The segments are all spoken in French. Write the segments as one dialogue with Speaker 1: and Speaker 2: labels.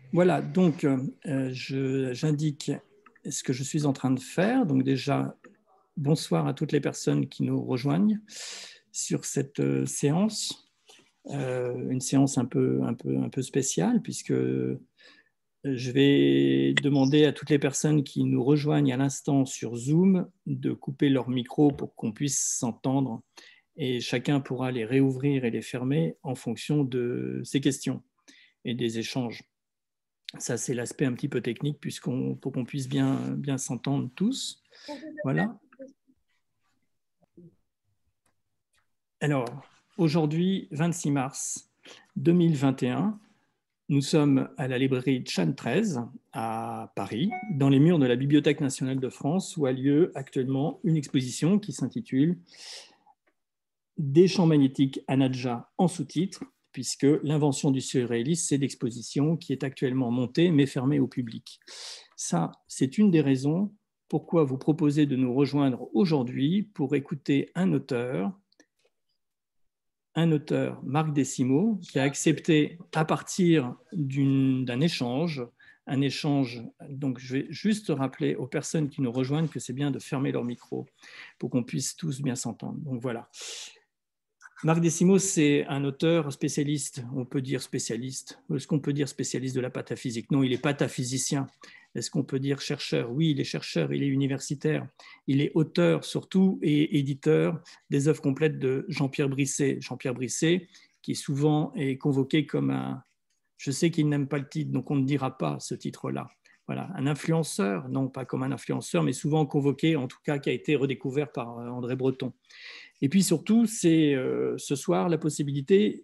Speaker 1: Voilà, donc j'indique ce que je suis en train de faire. Donc déjà, bonsoir à toutes les personnes qui nous rejoignent sur cette séance, une séance un peu spéciale puisque je vais demander à toutes les personnes qui nous rejoignent à l'instant sur Zoom de couper leur micro pour qu'on puisse s'entendre et chacun pourra les réouvrir et les fermer en fonction de ses questions et des échanges. Ça, c'est l'aspect un petit peu technique pour qu'on puisse bien s'entendre tous. Voilà. Alors, aujourd'hui, 26 mars 2021, nous sommes à la librairie Chan 13 à Paris, dans les murs de la Bibliothèque nationale de France, où a lieu actuellement une exposition qui s'intitule Des champs magnétiques à Nadja en sous-titres, puisque l'invention du surréalisme, c'est l'exposition qui est actuellement montée mais fermée au public. Ça, c'est une des raisons pourquoi vous proposez de nous rejoindre aujourd'hui pour écouter un auteur, Marc Desimo, qui a accepté à partir d'un échange, un échange, donc je vais juste rappeler aux personnes qui nous rejoignent que c'est bien de fermer leur micro pour qu'on puisse tous bien s'entendre. Donc voilà. Marc Desimo, c'est un auteur spécialiste, on peut dire spécialiste. Est-ce qu'on peut dire spécialiste de la pataphysique? Non, il est pataphysicien. Est-ce qu'on peut dire chercheur? Oui, il est chercheur, il est universitaire. Il est auteur surtout et éditeur des œuvres complètes de Jean-Pierre Brisset. Jean-Pierre Brisset, qui souvent est convoqué comme un... Je sais qu'il n'aime pas le titre, donc on ne dira pas ce titre-là. Voilà, un influenceur, non pas comme un influenceur, mais souvent convoqué, en tout cas qui a été redécouvert par André Breton. Et puis surtout, c'est ce soir la possibilité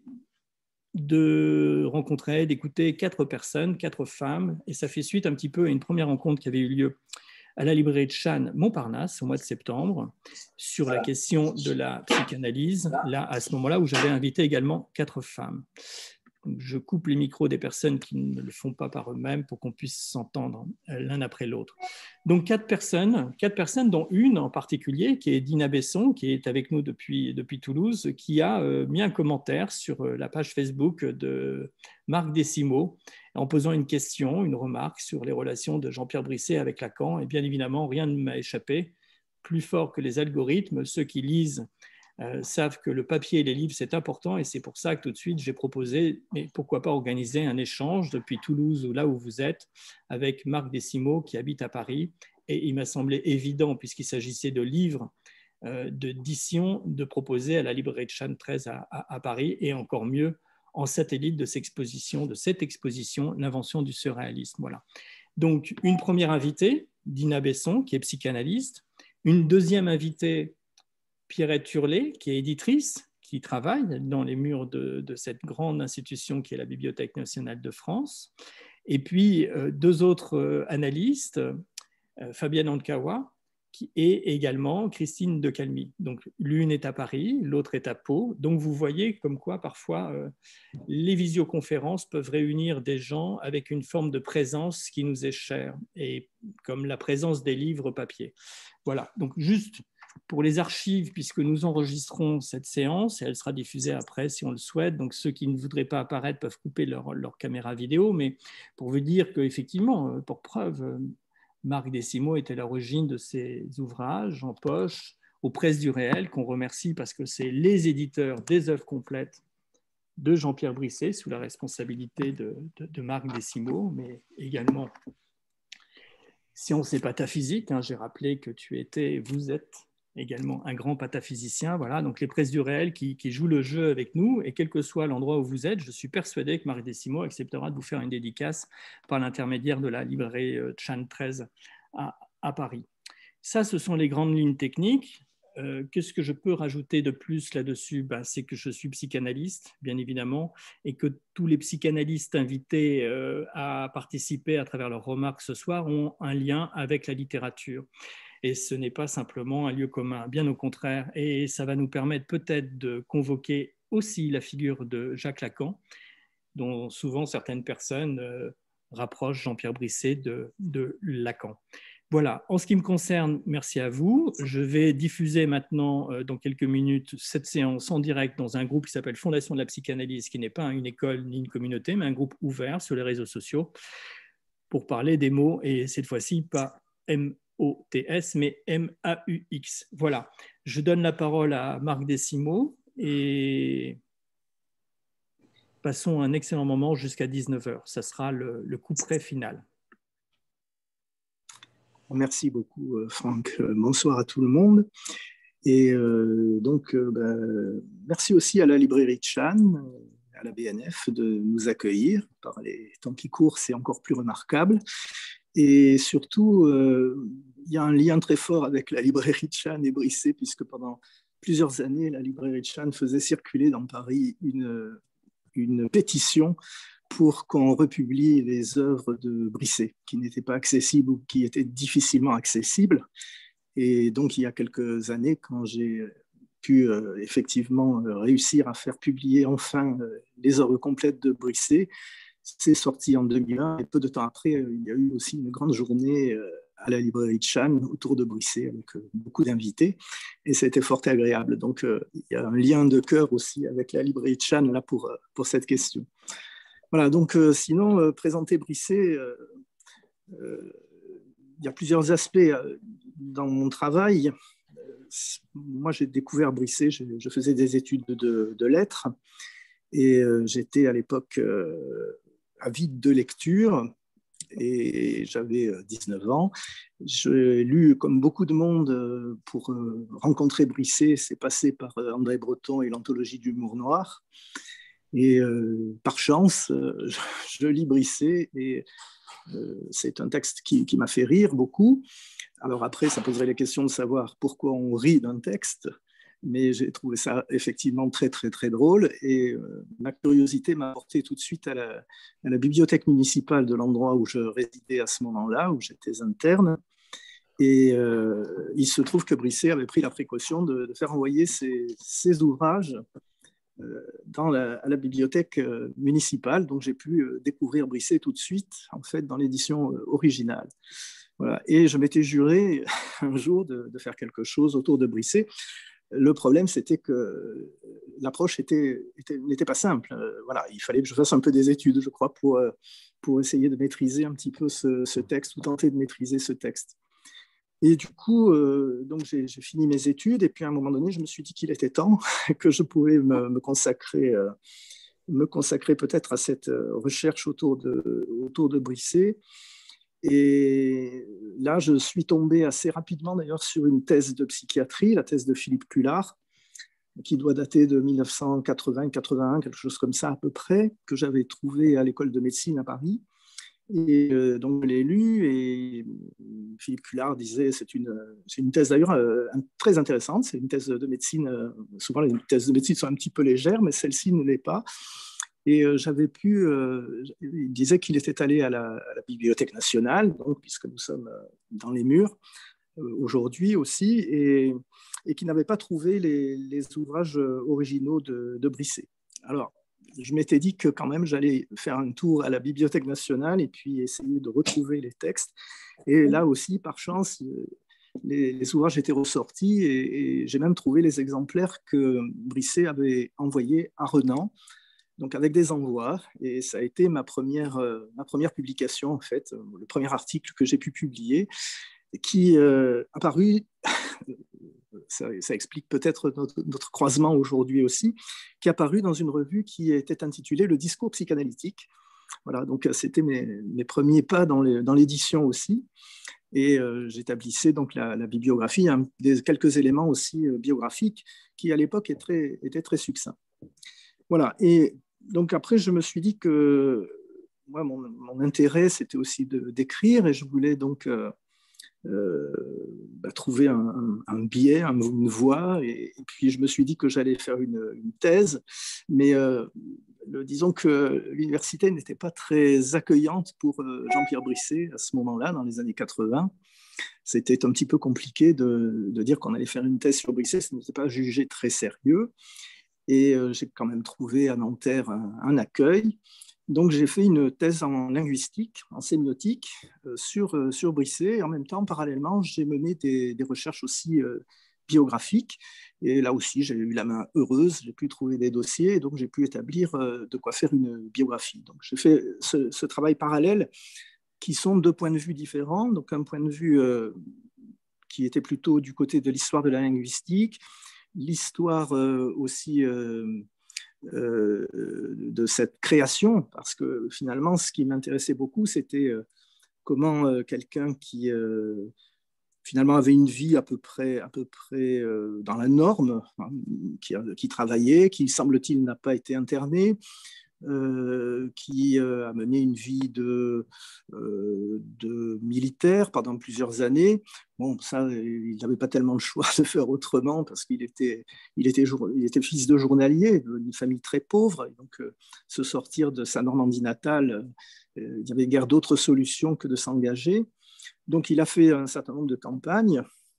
Speaker 1: de rencontrer, d'écouter 4 personnes, 4 femmes, et ça fait suite un petit peu à une première rencontre qui avait eu lieu à la librairie de Chane Montparnasse au mois de septembre sur la question de la psychanalyse, là, à ce moment-là où j'avais invité également 4 femmes. Donc, je coupe les micros des personnes qui ne le font pas par eux-mêmes pour qu'on puisse s'entendre l'un après l'autre. Donc, 4 personnes, dont une en particulier, qui est Dina Besson, qui est avec nous depuis Toulouse, qui a mis un commentaire sur la page Facebook de Marc Desimo en posant une question, une remarque sur les relations de Jean-Pierre Brisset avec Lacan. Et bien évidemment, rien ne m'a échappé. Plus fort que les algorithmes, ceux qui lisent savent que le papier et les livres, c'est important, et c'est pour ça que tout de suite, j'ai proposé, mais pourquoi pas organiser un échange depuis Toulouse ou là où vous êtes, avec Marc Desimo qui habite à Paris. Et il m'a semblé évident, puisqu'il s'agissait de livres d'édition, de proposer à la librairie de Chan 13 à Paris, et encore mieux, en satellite de cette exposition, l'invention du surréalisme. Voilà. Donc, une première invitée, Dina Besson, qui est psychanalyste, une deuxième invitée, Pierrette Hurlet, qui est éditrice, qui travaille dans les murs de cette grande institution qui est la Bibliothèque nationale de France. Et puis, 2 autres analystes, Fabienne Ankawa, et également Christine de Calmy. Donc, l'une est à Paris, l'autre est à Pau. Donc, vous voyez comme quoi, parfois, les visioconférences peuvent réunir des gens avec une forme de présence qui nous est chère, et comme la présence des livres papier. Voilà, donc juste pour les archives, puisque nous enregistrons cette séance, et elle sera diffusée après si on le souhaite, donc ceux qui ne voudraient pas apparaître peuvent couper leur caméra vidéo, mais pour vous dire qu'effectivement, pour preuve, Marc Desimo est à l'origine de ces ouvrages en poche, aux Presses du Réel, qu'on remercie parce que c'est les éditeurs des œuvres complètes de Jean-Pierre Brisset, sous la responsabilité de Marc Desimo, mais également sciences et pataphysique. J'ai rappelé que vous êtes également un grand pataphysicien. Voilà, donc les Presses du Réel qui jouent le jeu avec nous, et quel que soit l'endroit où vous êtes, je suis persuadé que Marc Desimo acceptera de vous faire une dédicace par l'intermédiaire de la librairie Chan 13 à Paris. Ça, ce sont les grandes lignes techniques. Qu'est-ce que je peux rajouter de plus là-dessus? C'est que je suis psychanalyste, bien évidemment, et que tous les psychanalystes invités à participer à travers leurs remarques ce soir ont un lien avec la littérature. Et ce n'est pas simplement un lieu commun, bien au contraire. Et ça va nous permettre peut-être de convoquer aussi la figure de Jacques Lacan, dont souvent certaines personnes rapprochent Jean-Pierre Brisset de Lacan. Voilà, en ce qui me concerne, merci à vous. Je vais diffuser maintenant, dans quelques minutes, cette séance en direct dans un groupe qui s'appelle Fondation de la psychanalyse, qui n'est pas une école ni une communauté, mais un groupe ouvert sur les réseaux sociaux pour parler des mots, et cette fois-ci, pas M-O-T-S, mais M-A-U-X. Voilà, je donne la parole à Marc Desimo et passons un excellent moment jusqu'à 19h. Ça sera le couperet final.
Speaker 2: Merci beaucoup, Franck. Bonsoir à tout le monde. Et merci aussi à la librairie Chan, à la BNF, de nous accueillir. Par les temps qui courent, c'est encore plus remarquable. Et surtout, il y a un lien très fort avec la librairie Chan et Brisset, puisque pendant plusieurs années, la librairie Chan faisait circuler dans Paris une pétition pour qu'on republie les œuvres de Brisset, qui n'étaient pas accessibles ou qui étaient difficilement accessibles. Et donc, il y a quelques années, quand j'ai pu effectivement réussir à faire publier enfin les œuvres complètes de Brisset, c'est sorti en 2001. Et peu de temps après, il y a eu aussi une grande journée à la librairie Chan autour de Brisset avec beaucoup d'invités. Et ça a été fort agréable. Donc, il y a un lien de cœur aussi avec la librairie Chan là, pour cette question. Voilà, donc sinon, présenter Brisset, il y a plusieurs aspects dans mon travail. Moi, j'ai découvert Brisset, je faisais des études de lettres et j'étais à l'époque avide de lecture et j'avais 19 ans. J'ai lu, comme beaucoup de monde, pour rencontrer Brisset, c'est passé par André Breton et l'anthologie d'humour noir. Et par chance, je lis Brisset et c'est un texte qui m'a fait rire beaucoup. Alors après, ça poserait la question de savoir pourquoi on rit d'un texte, mais j'ai trouvé ça effectivement très, très, très drôle. Et ma curiosité m'a porté tout de suite à la bibliothèque municipale de l'endroit où je résidais à ce moment-là, où j'étais interne. Et il se trouve que Brisset avait pris la précaution de faire envoyer ses ouvrages à la bibliothèque municipale. Donc, j'ai pu découvrir Brisset tout de suite, en fait, dans l'édition originale. Voilà. Et je m'étais juré un jour de faire quelque chose autour de Brisset. Le problème, c'était que l'approche n'était pas simple. Voilà, il fallait que je fasse un peu des études, je crois, pour essayer de maîtriser un petit peu ce texte ou tenter de maîtriser ce texte. Et du coup, donc j'ai fini mes études et puis à un moment donné, je me suis dit qu'il était temps que je pouvais me consacrer peut-être à cette recherche autour de Brisset. Et là, je suis tombé assez rapidement d'ailleurs sur une thèse de psychiatrie, la thèse de Philippe Cullard, qui doit dater de 1980-81, quelque chose comme ça à peu près, que j'avais trouvée à l'école de médecine à Paris. Et donc, je l'ai lu et Philippe Cullard disait, c'est une thèse d'ailleurs très intéressante, c'est une thèse de médecine, souvent les thèses de médecine sont un petit peu légères, mais celle-ci ne l'est pas. Et il disait qu'il était allé à la Bibliothèque nationale, donc, puisque nous sommes dans les murs aujourd'hui aussi, et qu'il n'avait pas trouvé les ouvrages originaux de Brisset. Alors, je m'étais dit que quand même j'allais faire un tour à la Bibliothèque nationale et puis essayer de retrouver les textes. Et là aussi, par chance, les ouvrages étaient ressortis et j'ai même trouvé les exemplaires que Brisset avait envoyés à Renan, donc avec des envois. Et ça a été ma première publication, en fait, le premier article que j'ai pu publier, qui a paru... Ça explique peut-être notre croisement aujourd'hui aussi, qui est apparu dans une revue qui était intitulée Le discours psychanalytique. Voilà, donc c'était mes premiers pas dans l'édition aussi. Et j'établissais donc la bibliographie, quelques éléments aussi biographiques qui à l'époque étaient très succincts. Voilà, et donc après je me suis dit que moi, mon intérêt c'était aussi d'écrire et je voulais donc... trouver un biais, une voie, et puis je me suis dit que j'allais faire une thèse, mais disons que l'université n'était pas très accueillante pour Jean-Pierre Brisset à ce moment-là, dans les années 80. C'était un petit peu compliqué de dire qu'on allait faire une thèse sur Brisset, ce n'était pas jugé très sérieux, et j'ai quand même trouvé à Nanterre un accueil. Donc, j'ai fait une thèse en linguistique, en sémiotique, sur Brisset. Et en même temps, parallèlement, j'ai mené des recherches aussi biographiques. Et là aussi, j'ai eu la main heureuse, j'ai pu trouver des dossiers, et donc j'ai pu établir de quoi faire une biographie. Donc, j'ai fait ce travail parallèle qui sont deux points de vue différents. Donc, un point de vue qui était plutôt du côté de l'histoire de la linguistique, l'histoire aussi de cette création, parce que finalement, ce qui m'intéressait beaucoup, c'était comment quelqu'un qui finalement avait une vie à peu près dans la norme, hein, qui travaillait, qui semble-t-il n'a pas été interné, qui a mené une vie de militaire pendant plusieurs années. Bon, ça, il n'avait pas tellement le choix de faire autrement parce qu'il était fils de journalier, d'une famille très pauvre. Et donc, se sortir de sa Normandie natale, il n'y avait guère d'autre solution que de s'engager. Donc, il a fait un certain nombre de campagnes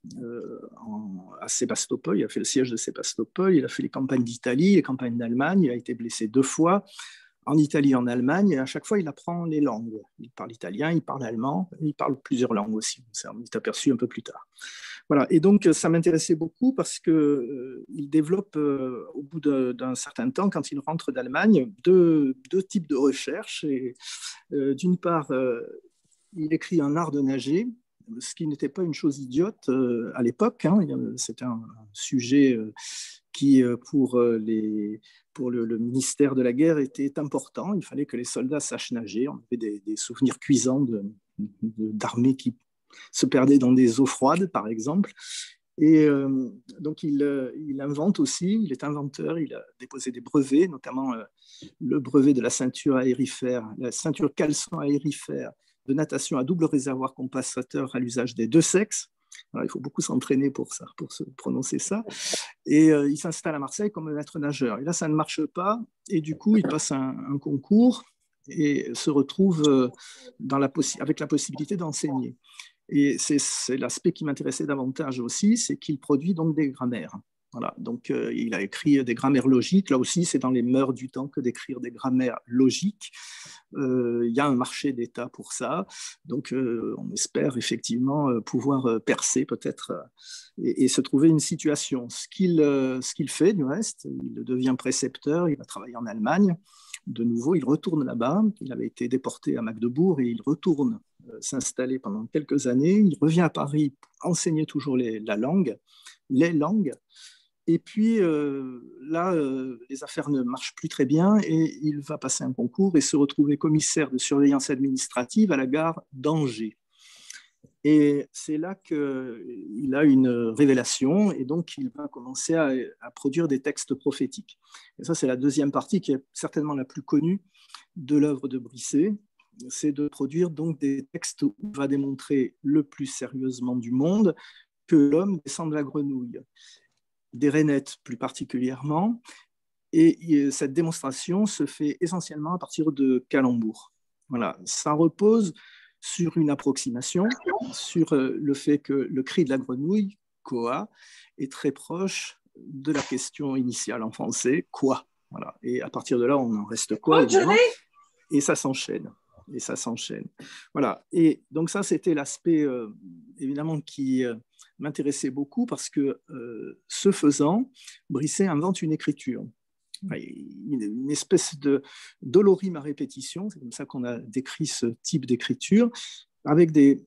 Speaker 2: à Sébastopol, il a fait le siège de Sébastopol, il a fait les campagnes d'Italie, les campagnes d'Allemagne, il a été blessé 2 fois, en Italie et en Allemagne, et à chaque fois, il apprend les langues. Il parle italien, il parle allemand, et il parle plusieurs langues aussi. Ça, on est aperçu un peu plus tard. Voilà, et donc ça m'intéressait beaucoup parce qu'il développe, au bout d'un certain temps, quand il rentre d'Allemagne, deux types de recherches. D'une part, il écrit un art de nager, ce qui n'était pas une chose idiote à l'époque. Hein. C'était un sujet qui, pour le ministère de la guerre, était important. Il fallait que les soldats sachent nager. On avait des souvenirs cuisants d'armées qui se perdaient dans des eaux froides, par exemple. Et donc, il invente aussi, il est inventeur, il a déposé des brevets, notamment le brevet de la ceinture aérifère, la ceinture caleçon aérifère de natation à double réservoir compensateur à l'usage des 2 sexes. Alors, il faut beaucoup s'entraîner pour ça, pour se prononcer ça. Et il s'installe à Marseille comme maître nageur. Et là, ça ne marche pas. Et du coup, il passe un concours et se retrouve avec la possibilité d'enseigner. Et c'est l'aspect qui m'intéressait davantage aussi, c'est qu'il produit donc des grammaires. Voilà, donc il a écrit des grammaires logiques. Là aussi, c'est dans les mœurs du temps que d'écrire des grammaires logiques. Il y a un marché d'État pour ça. Donc, on espère effectivement pouvoir percer peut-être et se trouver une situation. Ce qu'il fait du reste, il devient précepteur, il va travailler en Allemagne. De nouveau, il retourne là-bas. Il avait été déporté à Magdebourg et il retourne s'installer pendant quelques années. Il revient à Paris pour enseigner toujours les langues. Et puis là, les affaires ne marchent plus très bien et il va passer un concours et se retrouver commissaire de surveillance administrative à la gare d'Angers. Et c'est là qu'il a une révélation et donc il va commencer à produire des textes prophétiques. Et ça, c'est la deuxième partie qui est certainement la plus connue de l'œuvre de Brisset. C'est de produire donc des textes où il va démontrer le plus sérieusement du monde que l'homme descend de la grenouille, des rainettes plus particulièrement. Et cette démonstration se fait essentiellement à partir de calembours. Voilà, ça repose sur une approximation, sur le fait que le cri de la grenouille, koa, est très proche de la question initiale en français, quoi. Voilà. Et à partir de là, on en reste quoi, évidemment, et ça s'enchaîne. Et ça s'enchaîne. Voilà. Et donc ça, c'était l'aspect, évidemment, qui m'intéressait beaucoup parce que, ce faisant, Brisset invente une écriture. Une espèce de dolorime à répétition, c'est comme ça qu'on a décrit ce type d'écriture, avec des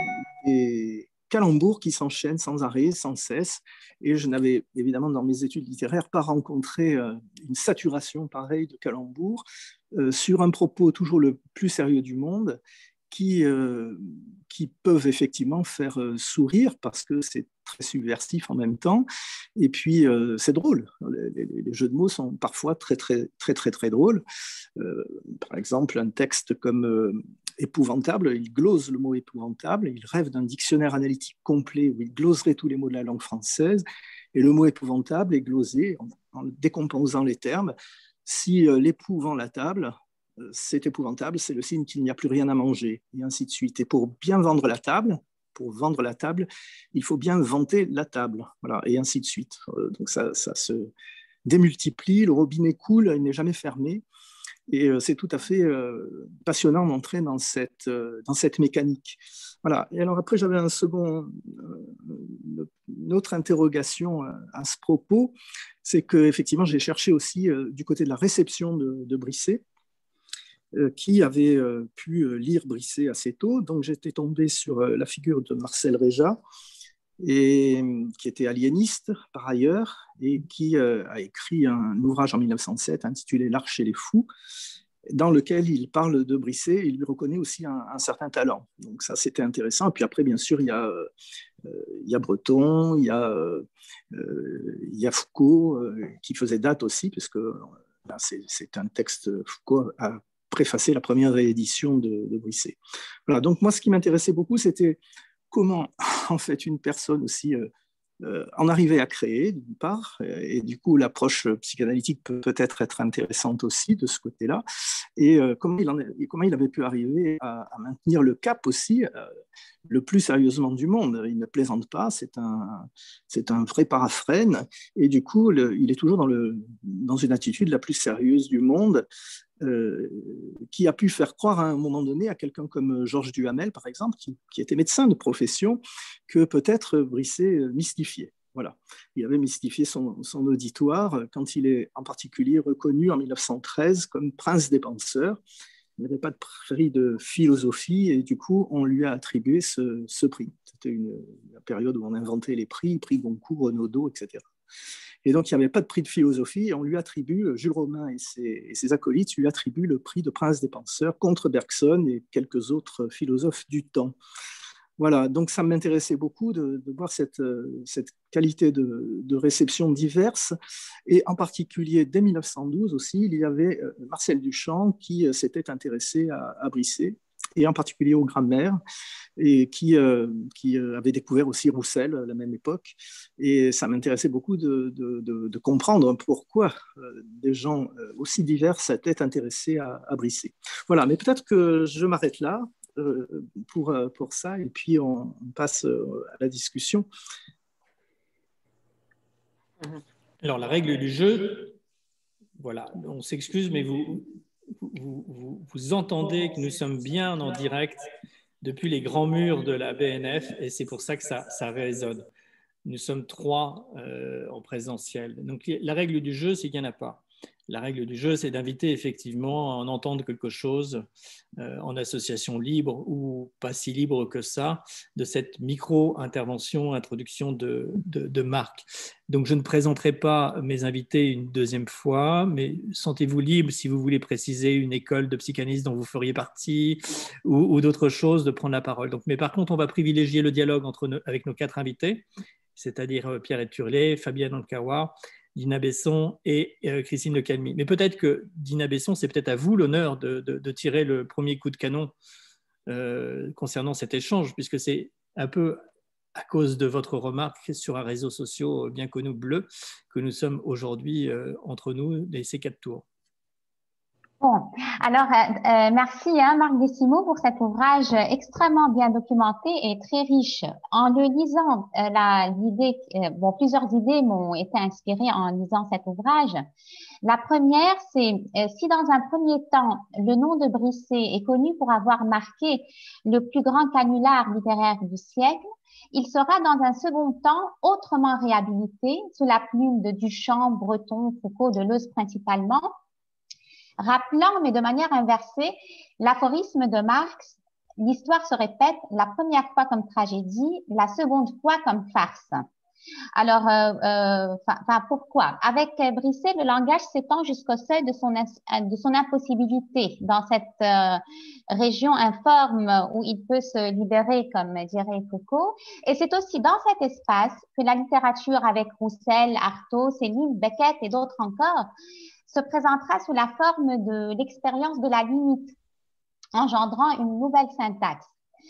Speaker 2: calembours qui s'enchaînent sans arrêt, sans cesse. Et je n'avais évidemment dans mes études littéraires pas rencontré une saturation pareille de calembours sur un propos toujours le plus sérieux du monde qui peuvent effectivement faire sourire parce que c'est très subversif en même temps. Et puis, c'est drôle. Les jeux de mots sont parfois très, très, très, très, très drôles. Par exemple, un texte comme épouvantable, il glose le mot épouvantable, il rêve d'un dictionnaire analytique complet où il gloserait tous les mots de la langue française, et le mot épouvantable est glosé en décomposant les termes. Si l'époux vend la table, c'est épouvantable, c'est le signe qu'il n'y a plus rien à manger, et ainsi de suite. Et pour bien vendre la table, il faut bien vanter la table, voilà, et ainsi de suite. Donc ça se démultiplie, le robinet coule, il n'est jamais fermé. Et c'est tout à fait passionnant d'entrer dans cette mécanique. Voilà. Et alors après, j'avais une autre interrogation à ce propos, c'est qu'effectivement, j'ai cherché aussi du côté de la réception de Brisset, qui avait pu lire Brisset assez tôt. Donc j'étais tombé sur la figure de Marcel Réja, et qui était aliéniste par ailleurs, et qui a écrit un ouvrage en 1907 intitulé L'Arche et les fous, dans lequel il parle de Brisset et il lui reconnaît aussi un certain talent. Donc ça, c'était intéressant. Et puis après, bien sûr, il y a Breton, il y a Foucault, qui faisait date aussi, parce que c'est un texte, Foucault a préfacé la première réédition de Brisset. Voilà, donc moi, ce qui m'intéressait beaucoup, c'était comment, en fait, une personne aussi en arriver à créer, d'une part, et du coup, l'approche psychanalytique peut peut-être être intéressante aussi de ce côté-là, et comment il avait pu arriver à maintenir le cap aussi, le plus sérieusement du monde. Il ne plaisante pas, c'est un vrai paraphrène, et du coup, il est toujours dans une attitude la plus sérieuse du monde, qui a pu faire croire à un moment donné à quelqu'un comme Georges Duhamel, par exemple, qui était médecin de profession, que peut-être Brisset mystifiait. Voilà. Il avait mystifié son auditoire quand il est en particulier reconnu en 1913 comme prince des penseurs. Il n'avait pas de prix de philosophie et du coup, on lui a attribué ce prix. C'était une période où on inventait les prix Goncourt, Renaudot, etc. Et donc, il n'y avait pas de prix de philosophie et on lui attribue, Jules Romain et ses acolytes lui attribuent le prix de prince des penseurs contre Bergson et quelques autres philosophes du temps. Voilà, donc ça m'intéressait beaucoup de voir cette qualité de réception diverse. Et en particulier, dès 1912 aussi, il y avait Marcel Duchamp qui s'était intéressé à Brisset, et en particulier aux grammaires, et qui avait découvert aussi Roussel à la même époque. Et ça m'intéressait beaucoup de comprendre pourquoi des gens aussi divers s'étaient intéressés à Brisset. Voilà, mais peut-être que je m'arrête là pour ça, et puis on passe à la discussion.
Speaker 1: Alors, la règle du jeu, voilà, on s'excuse, mais vous entendez que nous sommes bien en direct depuis les grands murs de la BNF, et c'est pour ça que ça résonne. Nous sommes 3 en présentiel. Donc, la règle du jeu, c'est qu'il n'y en a pas. La règle du jeu, c'est d'inviter effectivement à en entendre quelque chose en association libre ou pas si libre que ça, de cette micro-intervention, introduction de Marc. Donc, je ne présenterai pas mes invités une deuxième fois, mais sentez-vous libre, si vous voulez préciser une école de psychanalyse dont vous feriez partie ou d'autres choses, de prendre la parole. Donc, mais par contre, on va privilégier le dialogue avec nos 4 invités, c'est-à-dire Pierre Turlet, Fabienne Ankawa, Dina Besson et Christine Le Calmy. Mais peut-être que Dina Besson, c'est peut-être à vous l'honneur de tirer le premier coup de canon concernant cet échange, puisque c'est un peu à cause de votre remarque sur un réseau social bien connu, Bleu, que nous sommes aujourd'hui entre nous, ces 4 tours.
Speaker 3: Bon, alors merci Marc Desimo pour cet ouvrage extrêmement bien documenté et très riche. En le lisant, plusieurs idées m'ont été inspirées en lisant cet ouvrage. La première, c'est si dans un premier temps, le nom de Brisset est connu pour avoir marqué le plus grand canular littéraire du siècle, il sera dans un second temps autrement réhabilité sous la plume de Duchamp, Breton, Foucault, Deleuze principalement, rappelant, mais de manière inversée, l'aphorisme de Marx, l'histoire se répète la première fois comme tragédie, la seconde fois comme farce. Alors, pourquoi? Avec Brisset, le langage s'étend jusqu'au seuil de son impossibilité dans cette région informe où il peut se libérer, comme dirait Foucault. Et c'est aussi dans cet espace que la littérature avec Roussel, Artaud, Céline, Beckett et d'autres encore se présentera sous la forme de l'expérience de la limite, engendrant une nouvelle syntaxe.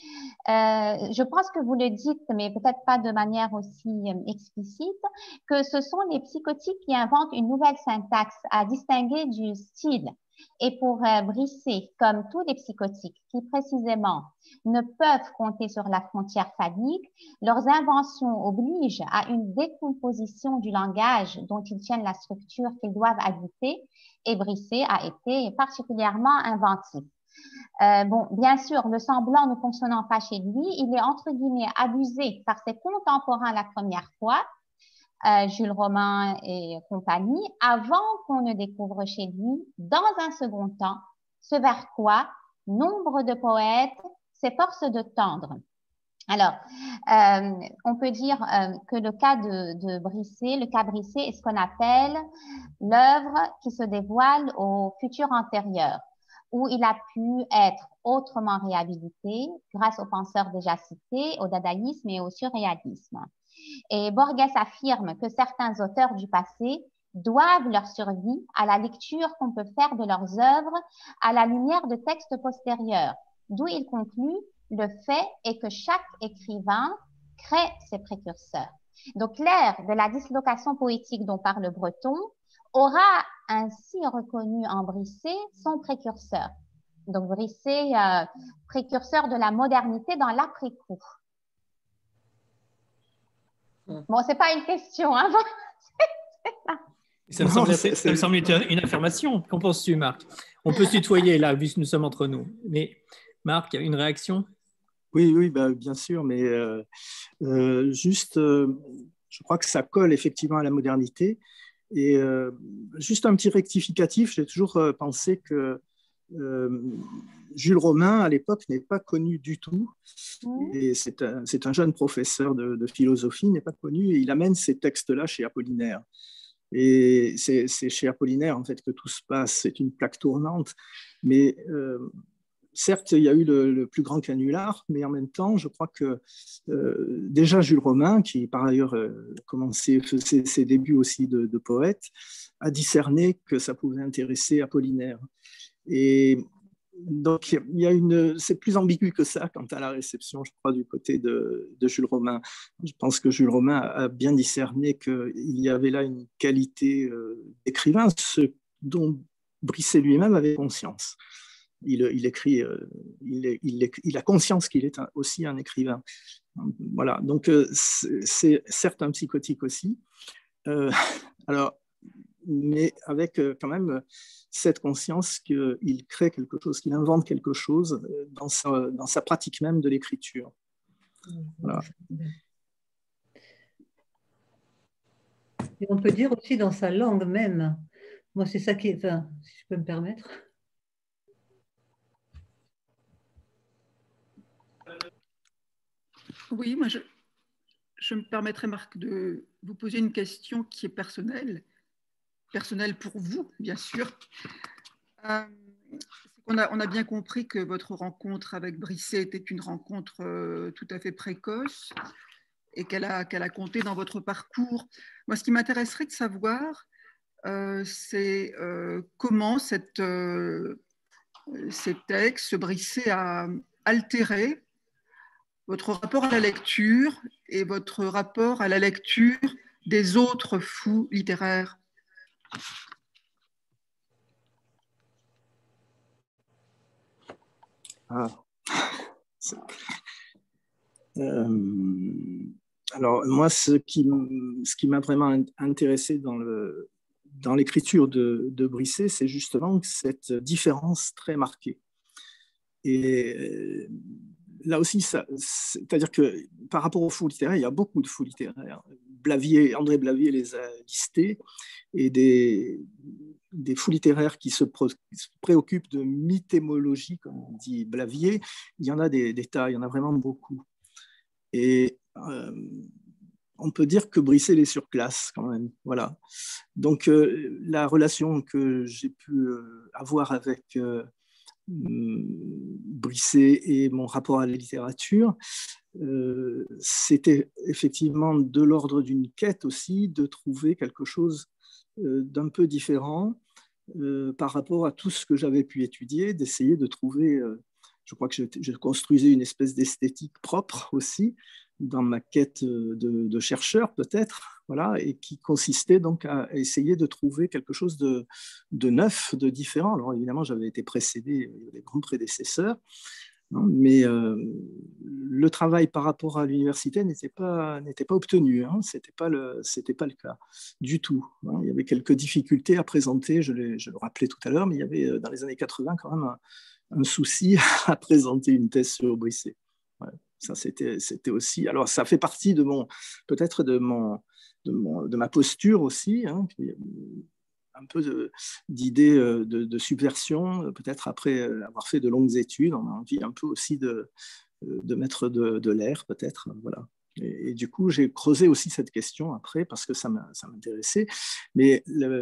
Speaker 3: Je pense que vous le dites, mais peut-être pas de manière aussi explicite, que ce sont les psychotiques qui inventent une nouvelle syntaxe à distinguer du style. Et pour Brisset, comme tous les psychotiques qui précisément ne peuvent compter sur la frontière phallique, leurs inventions obligent à une décomposition du langage dont ils tiennent la structure qu'ils doivent habiter, et Brisset a été particulièrement inventif. Bon, bien sûr, le semblant ne fonctionnant pas chez lui, il est entre guillemets abusé par ses contemporains la première fois, Jules Romain et compagnie, avant qu'on ne découvre chez lui, dans un second temps, ce vers quoi nombre de poètes s'efforcent de tendre. Alors, on peut dire que le cas de Brisset, le cas Brisset est ce qu'on appelle l'œuvre qui se dévoile au futur antérieur, où il a pu être autrement réhabilité grâce aux penseurs déjà cités, au dadaïsme et au surréalisme. Et Borges affirme que certains auteurs du passé doivent leur survie à la lecture qu'on peut faire de leurs œuvres à la lumière de textes postérieurs, d'où il conclut le fait est que chaque écrivain crée ses précurseurs. Donc l'ère de la dislocation poétique dont parle Breton aura ainsi reconnu en Brisset son précurseur. Donc Brisset, précurseur de la modernité dans l'après-coup. Bon, c'est pas une question, hein.
Speaker 1: Ça me semble être une affirmation. Qu'en penses-tu, Marc? On peut se tutoyer là, vu que nous sommes entre nous. Mais Marc, une réaction?
Speaker 2: Oui, bah, bien sûr, mais juste, je crois que ça colle effectivement à la modernité. Et juste un petit rectificatif, j'ai toujours pensé que Jules Romain, à l'époque, n'est pas connu du tout. Et c'est un jeune professeur de philosophie, n'est pas connu, et il amène ces textes-là chez Apollinaire. Et c'est chez Apollinaire, en fait, que tout se passe. C'est une plaque tournante. Mais certes, il y a eu le plus grand canular, mais en même temps, je crois que déjà Jules Romain, qui par ailleurs faisait ses débuts aussi de poète, a discerné que ça pouvait intéresser Apollinaire. Et donc, c'est plus ambigu que ça quant à la réception, je crois, du côté de Jules Romain. Je pense que Jules Romain a bien discerné qu'il y avait là une qualité d'écrivain, ce dont Brisset lui-même avait conscience. Il écrit, il a conscience qu'il est aussi un écrivain. Voilà, donc c'est certes un psychotique aussi. Alors, mais avec quand même cette conscience qu'il crée quelque chose, qu'il invente quelque chose dans sa pratique même de l'écriture. Voilà.
Speaker 4: Et on peut dire aussi dans sa langue même. Moi, c'est ça qui est, enfin, si je peux me permettre.
Speaker 5: Oui, moi, je me permettrai, Marc, de vous poser une question qui est personnelle pour vous, bien sûr. On a bien compris que votre rencontre avec Brisset était une rencontre tout à fait précoce et qu'elle a compté dans votre parcours. Moi, ce qui m'intéresserait de savoir, c'est comment ces textes, Brisset a altéré votre rapport à la lecture et votre rapport à la lecture des autres fous littéraires.
Speaker 2: Alors, moi, ce qui m'a vraiment intéressé dans l'écriture de Brisset, c'est justement cette différence très marquée. Et là aussi, c'est-à-dire que par rapport aux fous littéraires, il y a beaucoup de fous littéraires. André Blavier les a listés, et des fous littéraires qui se préoccupent de mythémologie, comme dit Blavier, il y en a des tas, il y en a vraiment beaucoup. Et on peut dire que Brisset les surclasse quand même. Voilà. Donc, la relation que j'ai pu avoir avec Brisset et mon rapport à la littérature, c'était effectivement de l'ordre d'une quête aussi, de trouver quelque chose d'un peu différent par rapport à tout ce que j'avais pu étudier, d'essayer de trouver, je crois que je construisais une espèce d'esthétique propre aussi, dans ma quête de chercheur peut-être, voilà, et qui consistait donc à essayer de trouver quelque chose de neuf, de différent. Alors évidemment, j'avais été précédé, il y avait des grands prédécesseurs, hein, mais le travail par rapport à l'université n'était pas obtenu, hein, c'était pas le cas du tout, hein. Il y avait quelques difficultés à présenter, je le rappelais tout à l'heure, mais il y avait dans les années 80 quand même un souci à présenter une thèse sur Brisset. Ouais, ça c'était aussi. Alors ça fait partie de peut-être de ma posture aussi, hein, un peu d'idée de subversion, peut-être après avoir fait de longues études, on a envie un peu aussi de mettre de l'air, peut-être, voilà. Et du coup, j'ai creusé aussi cette question après parce que ça m'intéressait. Mais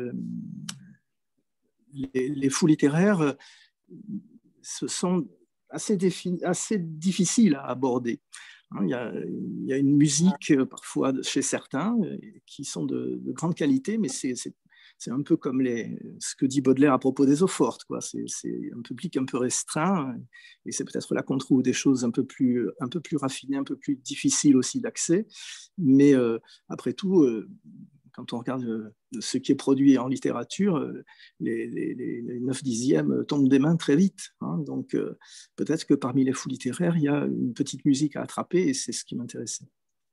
Speaker 2: les fous littéraires, ce sont assez difficiles à aborder. Il y a une musique parfois chez certains qui sont de grande qualité, mais c'est un peu comme ce que dit Baudelaire à propos des eaux-fortes, quoi. C'est un public un peu restreint, et c'est peut-être là qu'on trouve des choses un peu plus raffinées, un peu plus difficiles aussi d'accès. Mais après tout, quand on regarde ce qui est produit en littérature, les 9/10 tombent des mains très vite, hein. Donc peut-être que parmi les fous littéraires, il y a une petite musique à attraper, et c'est ce qui m'intéressait.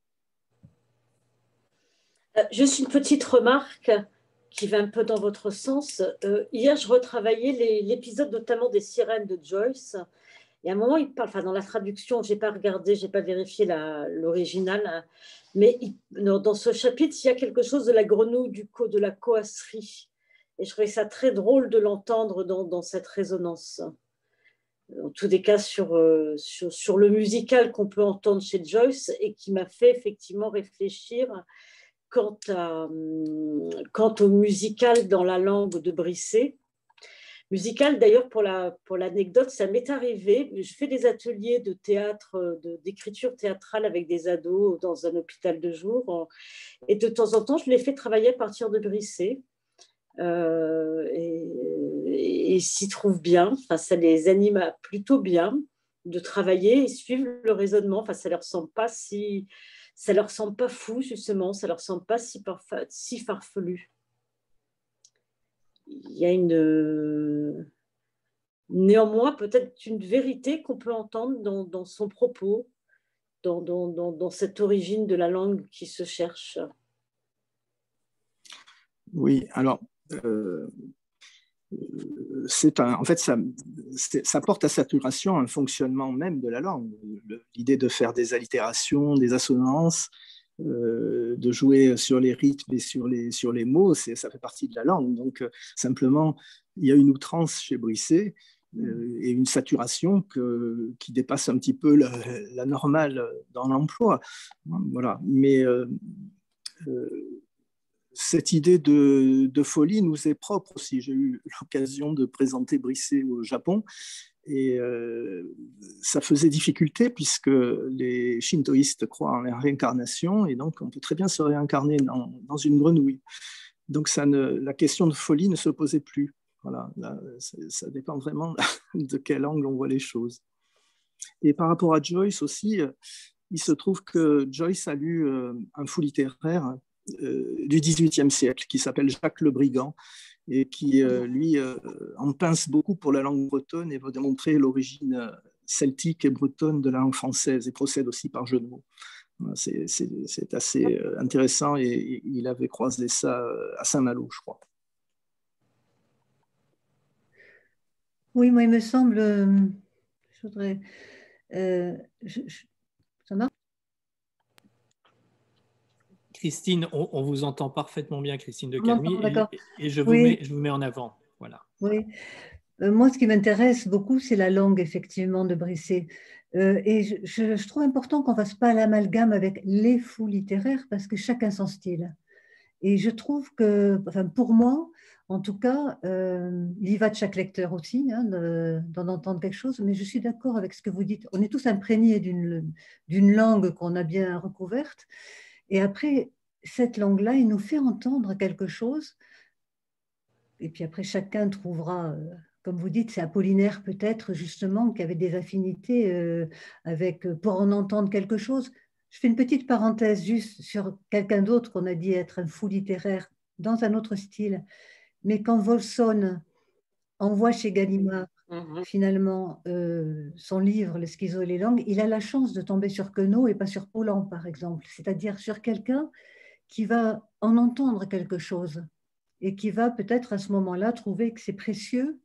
Speaker 6: Juste une petite remarque qui va un peu dans votre sens. Hier, je retravaillais l'épisode notamment des Sirènes de Joyce. Et à un moment, il parle, enfin dans la traduction, je n'ai pas regardé, je n'ai pas vérifié l'original, hein, mais dans ce chapitre, il y a quelque chose de la grenouille, de la coasserie. Et je trouvais ça très drôle de l'entendre dans cette résonance. En tous les cas, sur le musical qu'on peut entendre chez Joyce et qui m'a fait effectivement réfléchir quant au musical dans la langue de Brisset. Musical, d'ailleurs, pour l'anecdote, ça m'est arrivé. Je fais des ateliers de théâtre, d'écriture théâtrale avec des ados dans un hôpital de jour. Et de temps en temps, je les fais travailler à partir de Brisset. Et s'y trouvent bien. Enfin, ça les anime plutôt bien de travailler et suivre le raisonnement. Enfin, ça leur semble pas fou, justement. Ça leur semble pas si farfelu. Il y a néanmoins peut-être une vérité qu'on peut entendre dans son propos, dans cette origine de la langue qui se cherche.
Speaker 2: Oui, alors en fait, ça porte à saturation un fonctionnement même de la langue. L'idée de faire des allitérations, des assonances, de jouer sur les rythmes et sur les mots, ça fait partie de la langue. Donc, simplement, il y a une outrance chez Brisset et une saturation qui dépasse un petit peu la normale dans l'emploi. Voilà. Mais cette idée de folie nous est propre aussi. J'ai eu l'occasion de présenter Brisset au Japon, et ça faisait difficulté puisque les shintoïstes croient en la réincarnation, et donc on peut très bien se réincarner dans une grenouille. Donc la question de folie ne se posait plus. Voilà, là, ça dépend vraiment de quel angle on voit les choses. Et par rapport à Joyce aussi, il se trouve que Joyce a lu un fou littéraire du XVIIIe siècle qui s'appelle Jacques le Brigand, et qui, lui, en pince beaucoup pour la langue bretonne et va démontrer l'origine celtique et bretonne de la langue française, et procède aussi par jeu de mots. C'est assez intéressant, et il avait croisé ça à Saint-Malo, je crois.
Speaker 4: Oui, moi, il me semble, je voudrais... ça marche ?
Speaker 1: Christine, on vous entend parfaitement bien, Christine de Calmy, et je vous mets en avant. Voilà.
Speaker 4: Oui. Moi, ce qui m'intéresse beaucoup, c'est la langue, effectivement, de Brisset. Et je trouve important qu'on ne fasse pas l'amalgame avec les fous littéraires, parce que chacun son style. Et je trouve que, enfin, pour moi, en tout cas, il y va de chaque lecteur aussi, hein, d'en entendre quelque chose, mais je suis d'accord avec ce que vous dites. On est tous imprégnés d'une langue qu'on a bien recouverte. Et après, cette langue-là, il nous fait entendre quelque chose. Et puis après, chacun trouvera, comme vous dites, c'est Apollinaire peut-être, justement, qui avait des affinités pour en entendre quelque chose. Je fais une petite parenthèse juste sur quelqu'un d'autre qu'on a dit être un fou littéraire dans un autre style. Mais quand Wolfson envoie chez Gallimard finalement son livre Le schizo et les langues, il a la chance de tomber sur Queneau et pas sur Paulan, par exemple. C'est-à-dire sur quelqu'un qui va en entendre quelque chose et qui va peut-être à ce moment-là trouver que c'est précieux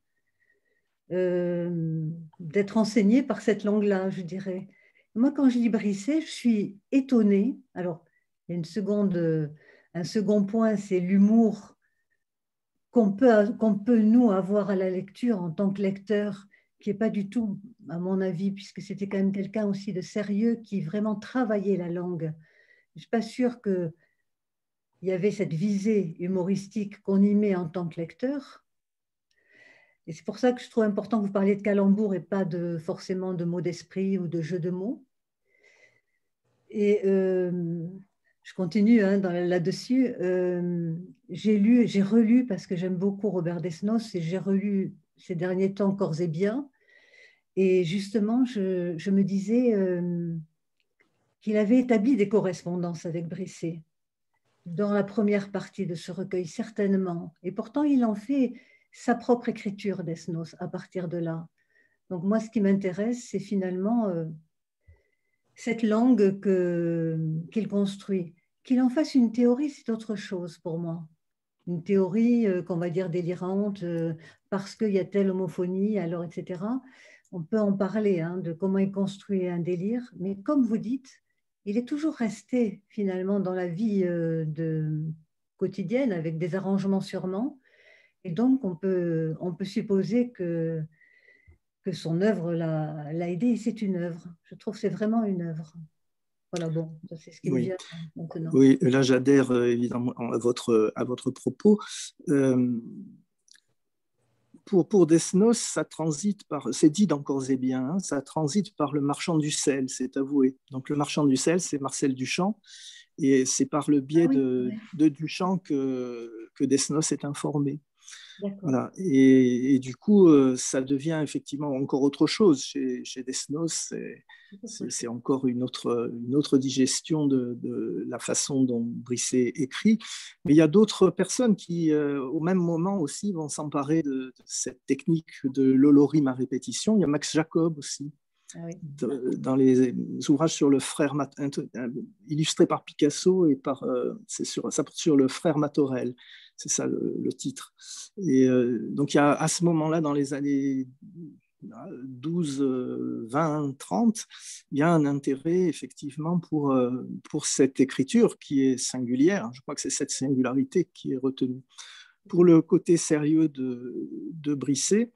Speaker 4: d'être enseigné par cette langue-là, je dirais. Moi, quand je lis Brisset, je suis étonnée. Alors, il y a un second point, c'est l'humour qu'on peut, nous, avoir à la lecture en tant que lecteur, qui n'est pas du tout, à mon avis, puisque c'était quand même quelqu'un aussi de sérieux qui vraiment travaillait la langue. Je ne suis pas sûre qu'il y avait cette visée humoristique qu'on y met en tant que lecteur. Et c'est pour ça que je trouve important que vous parliez de calembour et pas forcément de mots d'esprit ou de jeux de mots. Et je continue là-dessus. J'ai relu, parce que j'aime beaucoup Robert Desnos, et j'ai relu ces derniers temps Corps et Biens. Et justement, je me disais qu'il avait établi des correspondances avec Brisset dans la première partie de ce recueil, certainement. Et pourtant, il en fait sa propre écriture, Desnos, à partir de là. Donc moi, ce qui m'intéresse, c'est finalement cette langue qu'il construit. Qu'il en fasse une théorie, c'est autre chose pour moi. Une théorie qu'on va dire délirante, parce qu'il y a telle homophonie, alors, etc. On peut en parler, de comment il construit un délire, mais comme vous dites, il est toujours resté finalement dans la vie quotidienne, avec des arrangements sûrement, et donc on peut supposer que son œuvre l'a aidé, et c'est une œuvre. Je trouve que c'est vraiment une œuvre. Voilà, bon, c'est ce qui me vient maintenant.
Speaker 2: Oui, là j'adhère évidemment à votre propos. Pour Desnos, ça transite c'est dit dans Corps et Biens, ça transite par le marchand du sel, c'est avoué. Donc le marchand du sel, c'est Marcel Duchamp, et c'est par le biais de Duchamp que Desnos est informé. Voilà. Et du coup, ça devient effectivement encore autre chose chez Desnos. C'est encore une autre digestion de la façon dont Brisset écrit. Mais il y a d'autres personnes qui, au même moment aussi, vont s'emparer de cette technique de l'holorime à répétition. Il y a Max Jacob aussi. Ah oui. Dans les ouvrages sur le frère illustrés par Picasso et ça porte sur le frère Matorel, c'est ça le titre. Et donc il y a à ce moment-là, dans les années 12, 20, 30, il y a un intérêt effectivement pour cette écriture qui est singulière. Je crois que c'est cette singularité qui est retenue. Pour le côté sérieux de Brisset,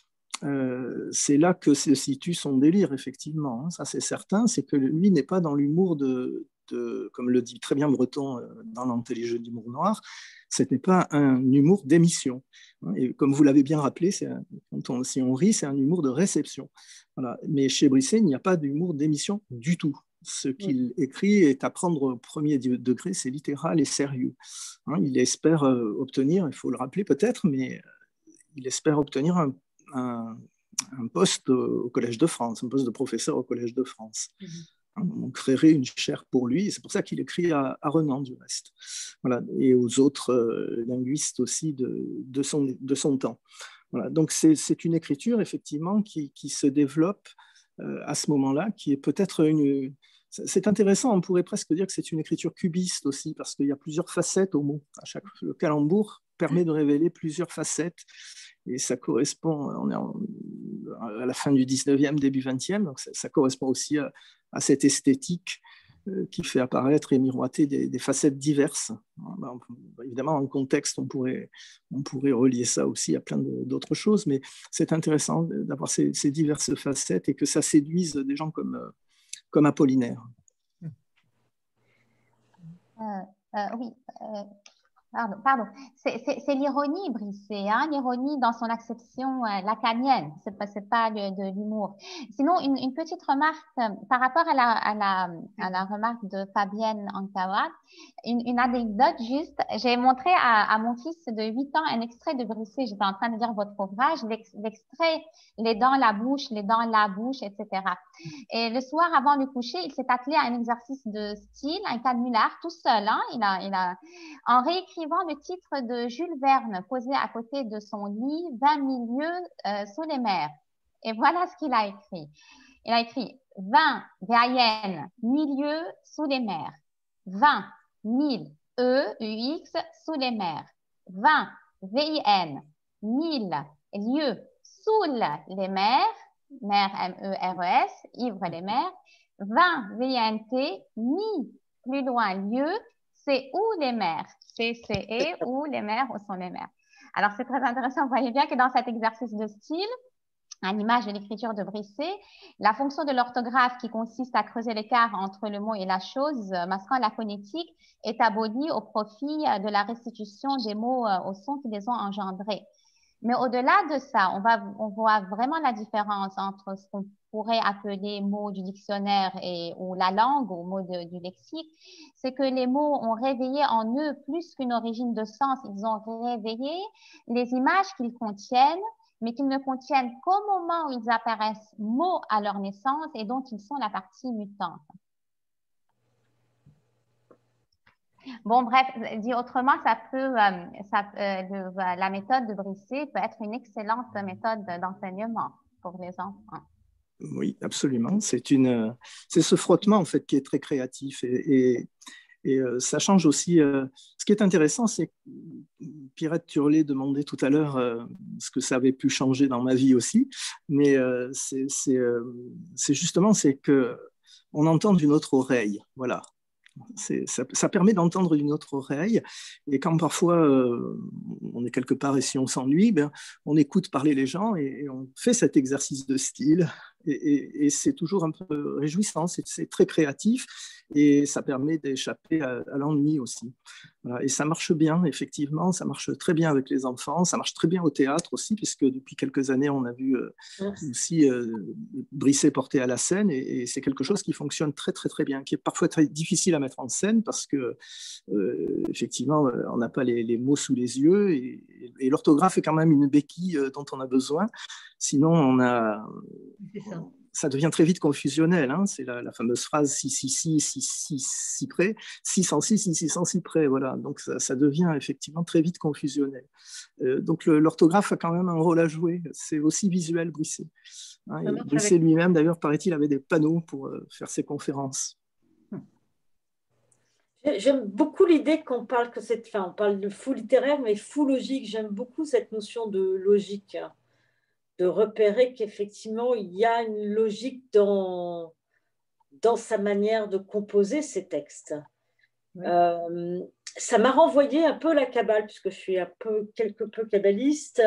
Speaker 2: c'est là que se situe son délire, effectivement. Ça, c'est certain. C'est que lui n'est pas dans l'humour comme le dit très bien Breton dans l'Intelligence d'humour noir, ce n'est pas un humour d'émission. Et comme vous l'avez bien rappelé, si on rit, c'est un humour de réception. Voilà. Mais chez Brisset, il n'y a pas d'humour d'émission du tout. Ce qu'il écrit est à prendre au premier degré, c'est littéral et sérieux. Il espère obtenir, il faut le rappeler peut-être, mais il espère obtenir un poste au Collège de France, un poste de professeur au Collège de France. On créerait une chaire pour lui, et c'est pour ça qu'il écrit à Renan, du reste. Voilà, et aux autres linguistes aussi de son temps. Voilà, donc c'est une écriture, effectivement, qui se développe à ce moment-là, qui est peut-être une... C'est intéressant, on pourrait presque dire que c'est une écriture cubiste aussi, parce qu'il y a plusieurs facettes au mot. Le calembour permet de révéler plusieurs facettes, et ça correspond, on est à la fin du 19e, début 20e, donc ça correspond aussi à cette esthétique qui fait apparaître et miroiter des facettes diverses. Évidemment, en contexte, on pourrait relier ça aussi à plein d'autres choses, mais c'est intéressant d'avoir ces diverses facettes et que ça séduise des gens comme Apollinaire.
Speaker 3: Oui. Pardon. C'est l'ironie, Brisset, hein, l'ironie dans son acception lacanienne. C'est pas de l'humour. Sinon, une petite remarque par rapport à la remarque de Fabienne Ankawat, une anecdote juste. J'ai montré à mon fils de 8 ans un extrait de Brisset. J'étais en train de lire votre ouvrage, l'extrait les dents, la bouche, etc. Et le soir, avant le coucher, il s'est attelé à un exercice de style, un canular, tout seul. Hein, en réécrivant le titre de Jules Verne posé à côté de son lit, 20 milieux sous les mers. Et voilà ce qu'il a écrit. Il a écrit 20 VAIN, milieux sous les mers. 20 000 EUX sous les mers. 20 VIN, 1000 lieux sous les mers, mer MERES, ivre les mers. 20 VINT, mi, plus loin, lieu, c'est où les mers. CCE, où les mers, où sont les mers. Alors, c'est très intéressant. Vous voyez bien que dans cet exercice de style, à l'image de l'écriture de Brisset, la fonction de l'orthographe qui consiste à creuser l'écart entre le mot et la chose, masquant la phonétique, est abolie au profit de la restitution des mots au son qui les ont engendrés. Mais au-delà de ça, on voit vraiment la différence entre ce qu'on pourrait appeler mots du dictionnaire ou la langue ou mots du lexique. C'est que les mots ont réveillé en eux plus qu'une origine de sens. Ils ont réveillé les images qu'ils contiennent, mais qu'ils ne contiennent qu'au moment où ils apparaissent mots à leur naissance et dont ils sont la partie mutante. Bon, bref, dit autrement, la méthode de Brisset peut être une excellente méthode d'enseignement pour les enfants.
Speaker 2: Oui, absolument. C'est ce frottement en fait qui est très créatif et ça change aussi. Ce qui est intéressant, c'est que Pierrette Turlet demandait tout à l'heure ce que ça avait pu changer dans ma vie aussi, mais c'est justement que on entend d'une autre oreille, voilà. Ça permet d'entendre d'une autre oreille, et quand parfois on est quelque part et si on s'ennuie, on écoute parler les gens et on fait cet exercice de style, et c'est toujours un peu réjouissant, c'est très créatif et ça permet d'échapper à l'ennui aussi. Voilà. Et ça marche bien, effectivement, ça marche très bien avec les enfants, ça marche très bien au théâtre aussi, puisque depuis quelques années on a vu aussi Brisset porté à la scène, et c'est quelque chose qui fonctionne très très très bien, qui est parfois très difficile à mettre en scène parce que effectivement on n'a pas les mots sous les yeux, et l'orthographe est quand même une béquille dont on a besoin, sinon ça devient très vite confusionnel, hein. C'est la fameuse phrase si près, 606 près, voilà. Donc ça devient effectivement très vite confusionnel. Donc l'orthographe a quand même un rôle à jouer. C'est aussi visuel, Brisset. Hein, Brisset lui-même, d'ailleurs, paraît-il, avait des panneaux pour faire ses conférences.
Speaker 6: J'aime beaucoup l'idée qu'on parle on parle de fou littéraire, mais fou logique. J'aime beaucoup cette notion de logique, de repérer qu'effectivement, il y a une logique dans sa manière de composer ces textes. Oui. Ça m'a renvoyé un peu la Kabbale, puisque je suis quelque peu kabbaliste,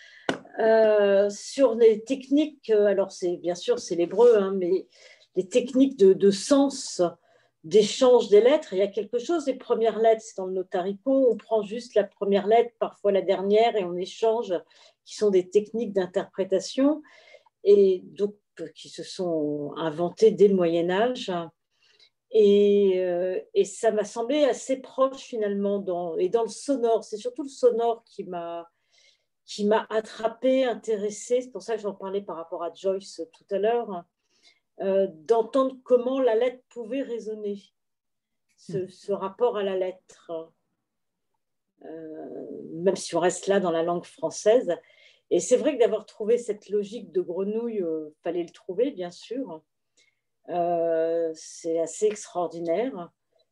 Speaker 6: sur les techniques, alors bien sûr c'est l'hébreu, hein, mais les techniques de sens, d'échange des lettres. Il y a quelque chose, les premières lettres, c'est dans le Notaricon, on prend juste la première lettre, parfois la dernière, et on échange, qui sont des techniques d'interprétation, et donc qui se sont inventées dès le Moyen-Âge. Et ça m'a semblé assez proche finalement, dans le sonore. C'est surtout le sonore qui m'a attrapée, intéressée. C'est pour ça que j'en parlais par rapport à Joyce tout à l'heure, d'entendre comment la lettre pouvait résonner, ce rapport à la lettre, même si on reste là dans la langue française. Et c'est vrai que d'avoir trouvé cette logique de grenouille, fallait le trouver, bien sûr. C'est assez extraordinaire.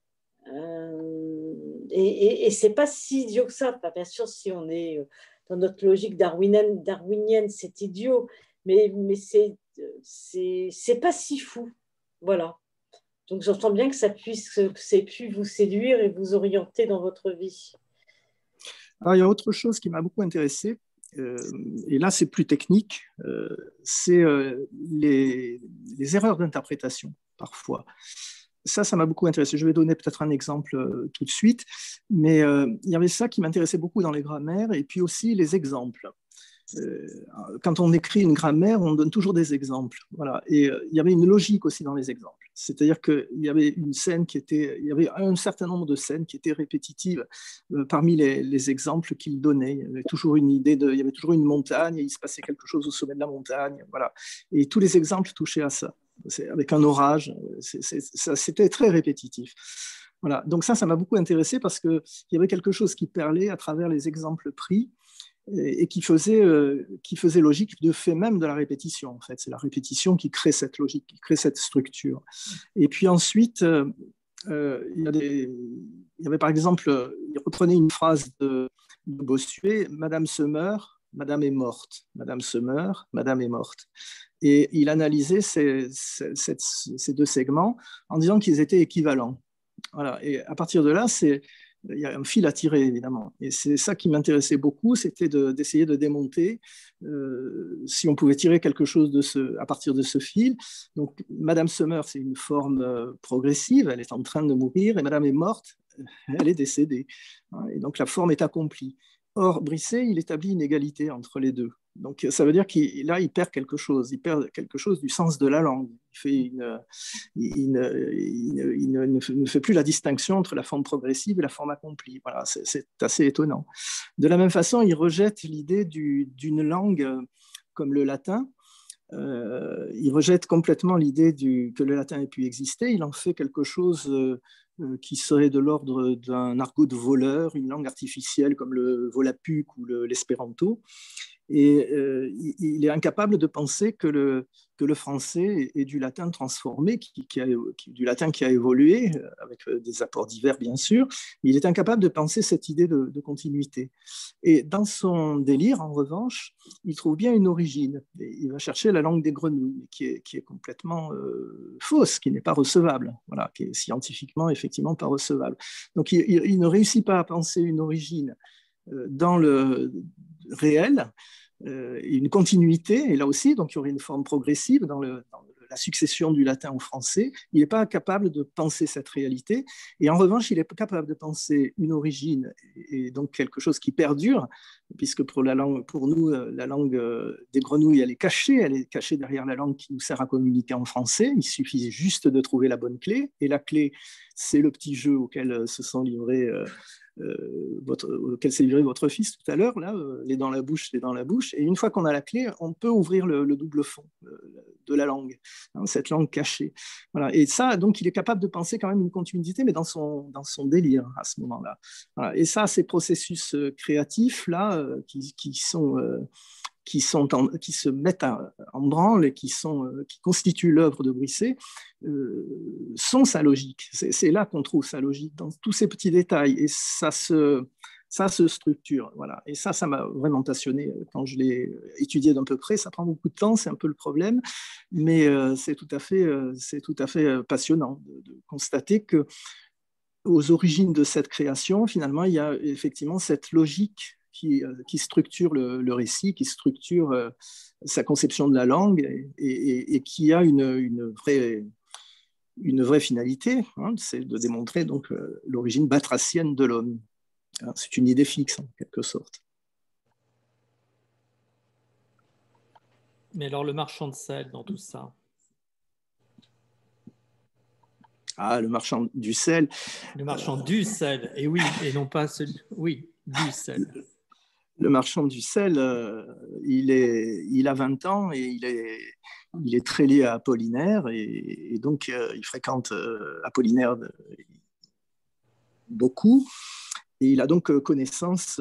Speaker 6: Et c'est pas si idiot que ça. Bien sûr, si on est dans notre logique darwinienne, c'est idiot, mais c'est pas si fou. Voilà. Donc j'entends bien que ça ait pu vous séduire et vous orienter dans votre vie.
Speaker 2: Alors, il y a autre chose qui m'a beaucoup intéressé, et là c'est plus technique, c'est les erreurs d'interprétation parfois. ça m'a beaucoup intéressé. Je vais donner peut-être un exemple tout de suite, mais il y avait ça qui m'intéressait beaucoup dans les grammaires, et puis aussi les exemples. Quand on écrit une grammaire, on donne toujours des exemples. Voilà. Et il y avait une logique aussi dans les exemples. C'est-à-dire qu'il y avait une scène il y avait un certain nombre de scènes qui étaient répétitives parmi les exemples qu'il donnait. Il y avait toujours une idée il y avait toujours une montagne, et il se passait quelque chose au sommet de la montagne. Voilà. Et tous les exemples touchaient à ça. Avec un orage, c'était très répétitif. Voilà. Donc ça m'a beaucoup intéressé parce qu'il y avait quelque chose qui perlait à travers les exemples pris, et qui faisait logique de fait même de la répétition. En fait, c'est la répétition qui crée cette logique, qui crée cette structure. Et puis ensuite, il y avait par exemple, il reprenait une phrase de Bossuet: Madame se meurt, Madame est morte. Madame se meurt, Madame est morte. Et il analysait ces deux segments en disant qu'ils étaient équivalents. Voilà. Et à partir de là, il y a un fil à tirer, évidemment. Et c'est ça qui m'intéressait beaucoup, c'était d'essayer de démonter si on pouvait tirer quelque chose à partir de ce fil. Donc, Madame se meurt, c'est une forme progressive, elle est en train de mourir, et Madame est morte, elle est décédée. Et donc, la forme est accomplie. Or, Brisset, il établit une égalité entre les deux. Donc, ça veut dire qu'il perd quelque chose. Il perd quelque chose du sens de la langue. Il ne fait plus la distinction entre la forme progressive et la forme accomplie. Voilà, c'est assez étonnant. De la même façon, il rejette l'idée d'une langue comme le latin. Il rejette complètement l'idée que le latin ait pu exister. Il en fait quelque chose qui serait de l'ordre d'un argot de voleur, une langue artificielle comme le volapük ou l'espéranto. Et il est incapable de penser que le français est du latin transformé, du latin qui a évolué, avec des apports divers bien sûr, mais il est incapable de penser cette idée de continuité. Et dans son délire, en revanche, il trouve bien une origine. Et il va chercher la langue des grenouilles, qui est complètement fausse, qui n'est pas recevable, voilà, qui est scientifiquement effectivement pas recevable. Donc il ne réussit pas à penser une origine dans le réel, une continuité, et là aussi, donc il y aurait une forme progressive dans la succession du latin au français. Il n'est pas capable de penser cette réalité, et en revanche, il est capable de penser une origine, et donc quelque chose qui perdure, puisque pour nous, la langue des grenouilles, elle est cachée derrière la langue qui nous sert à communiquer en français. Il suffit juste de trouver la bonne clé, et la clé, c'est le petit jeu auquel se sont livrés auquel s'est livré votre fils tout à l'heure, là, les dents la bouche, et une fois qu'on a la clé, on peut ouvrir le double fond de la langue, hein, cette langue cachée. Voilà. Et ça, donc, il est capable de penser quand même une continuité, mais dans son délire à ce moment-là. Voilà. Et ça, ces processus créatifs là, qui se mettent en branle et qui constituent l'œuvre de Brisset, sont sa logique. C'est là qu'on trouve sa logique, dans tous ces petits détails. Et ça se structure. Voilà. Et ça m'a vraiment passionné quand je l'ai étudié d'un peu près. Ça prend beaucoup de temps, c'est un peu le problème, mais c'est tout à fait passionnant de constater que aux origines de cette création, finalement, il y a effectivement cette logique qui structure le récit, qui structure sa conception de la langue, et qui a une vraie finalité, hein, c'est de démontrer donc l'origine batracienne de l'homme. C'est une idée fixe en quelque sorte.
Speaker 1: Mais alors le marchand de sel dans tout ça?
Speaker 2: Ah, le marchand du sel.
Speaker 1: Le marchand du sel, et oui, et non pas celui. Oui, du sel.
Speaker 2: Le marchand du sel, il a 20 ans et il est très lié à Apollinaire, et donc il fréquente Apollinaire beaucoup, et il a donc connaissance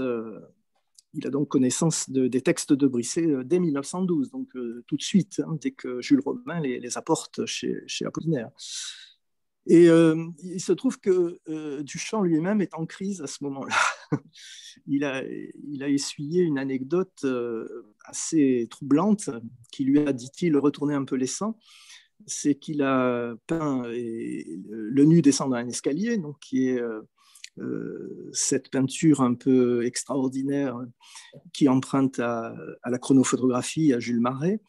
Speaker 2: des textes de Brisset dès 1912, donc tout de suite, hein, dès que Jules Romain les apporte chez Apollinaire. Et il se trouve que Duchamp lui-même est en crise à ce moment-là. Il a essuyé une anecdote assez troublante qui lui a, dit-il, retourné un peu les sangs. C'est qu'il a peint le nu descendant un escalier, donc qui est cette peinture un peu extraordinaire qui emprunte à la chronophotographie, à Jules Marais.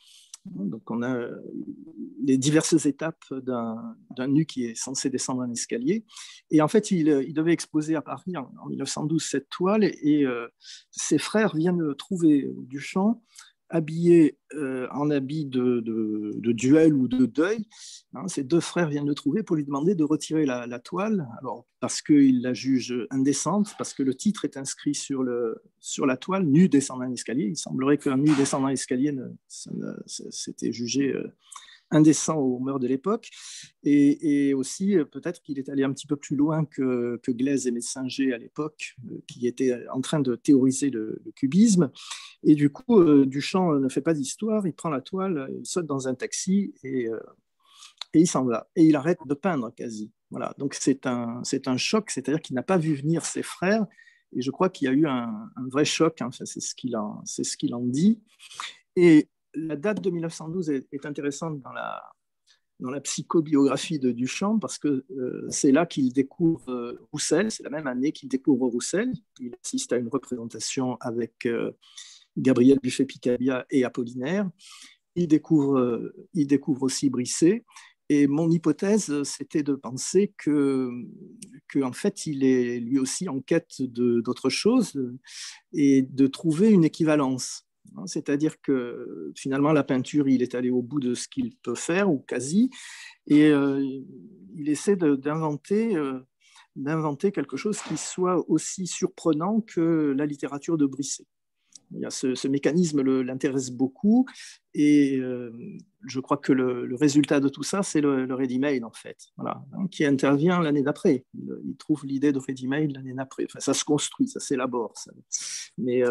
Speaker 2: Donc, on a les diverses étapes d'un nu qui est censé descendre un escalier. Et en fait, il devait exposer à Paris en 1912 cette toile et ses frères viennent trouver Duchamp habillé en habit de duel ou de deuil. Ces deux frères viennent le trouver pour lui demander de retirer la toile, alors, parce qu'ils la jugent indécente, parce que le titre est inscrit sur la toile, nu descendant un escalier. Il semblerait qu'un nu descendant un escalier, c'était jugé indécent aux mœurs de l'époque, et aussi peut-être qu'il est allé un petit peu plus loin que Glaise et Messinger à l'époque, qui étaient en train de théoriser le cubisme. Et du coup, Duchamp ne fait pas d'histoire, il prend la toile, il saute dans un taxi et il s'en va. Et il arrête de peindre quasi. Voilà. Donc c'est un choc, c'est-à-dire qu'il n'a pas vu venir ses frères, et je crois qu'il y a eu un vrai choc, hein. Enfin, c'est ce qu'il en dit. Et la date de 1912 est intéressante dans la psychobiographie de Duchamp, parce que c'est là qu'il découvre Roussel, c'est la même année qu'il découvre Roussel. Il assiste à une représentation avec Gabriel Buffet-Picabia et Apollinaire. Il découvre aussi Brisset. Et mon hypothèse, c'était de penser qu'en fait, il est lui aussi en quête d'autre chose et de trouver une équivalence. C'est-à-dire que finalement, la peinture, il est allé au bout de ce qu'il peut faire, ou quasi, et il essaie d'inventer quelque chose qui soit aussi surprenant que la littérature de Brisset. Il y a ce mécanisme l'intéresse beaucoup, et je crois que le résultat de tout ça, c'est le ready-made, en fait, voilà, qui intervient l'année d'après. Il trouve l'idée de ready-made l'année d'après. Enfin, ça se construit, ça s'élabore. Mais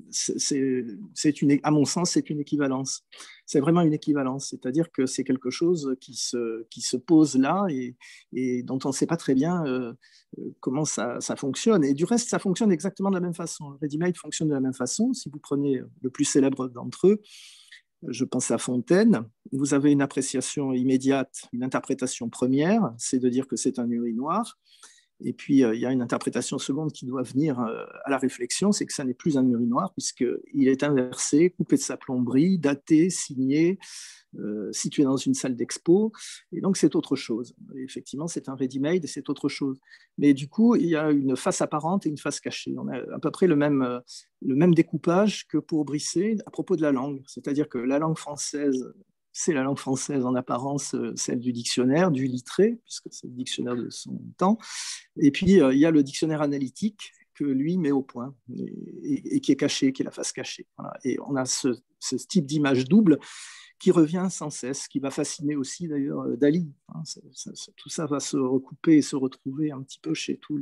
Speaker 2: à mon sens, c'est une équivalence. C'est vraiment une équivalence, c'est-à-dire que c'est quelque chose qui se pose là et dont on ne sait pas très bien comment ça fonctionne. Et du reste, ça fonctionne exactement de la même façon. Le ready-made fonctionne de la même façon. Si vous prenez le plus célèbre d'entre eux, je pense à Fontaine, vous avez une appréciation immédiate, une interprétation première, c'est de dire que c'est un urinoir. Et puis, il y a une interprétation seconde qui doit venir à la réflexion, c'est que ça n'est plus un urinoir, puisqu'il est inversé, coupé de sa plomberie, daté, signé, situé dans une salle d'expo, et donc c'est autre chose. Et effectivement, c'est un ready-made et c'est autre chose. Mais du coup, il y a une face apparente et une face cachée. On a à peu près le même découpage que pour Brisset à propos de la langue, c'est-à-dire que la langue française, c'est la langue française en apparence, celle du dictionnaire, du littré, puisque c'est le dictionnaire de son temps. Et puis, il y a le dictionnaire analytique que lui met au point et qui est caché, qui est la face cachée. Voilà. Et on a ce type d'image double qui revient sans cesse, qui va fasciner aussi d'ailleurs Dali. Tout ça va se recouper et se retrouver un petit peu chez tous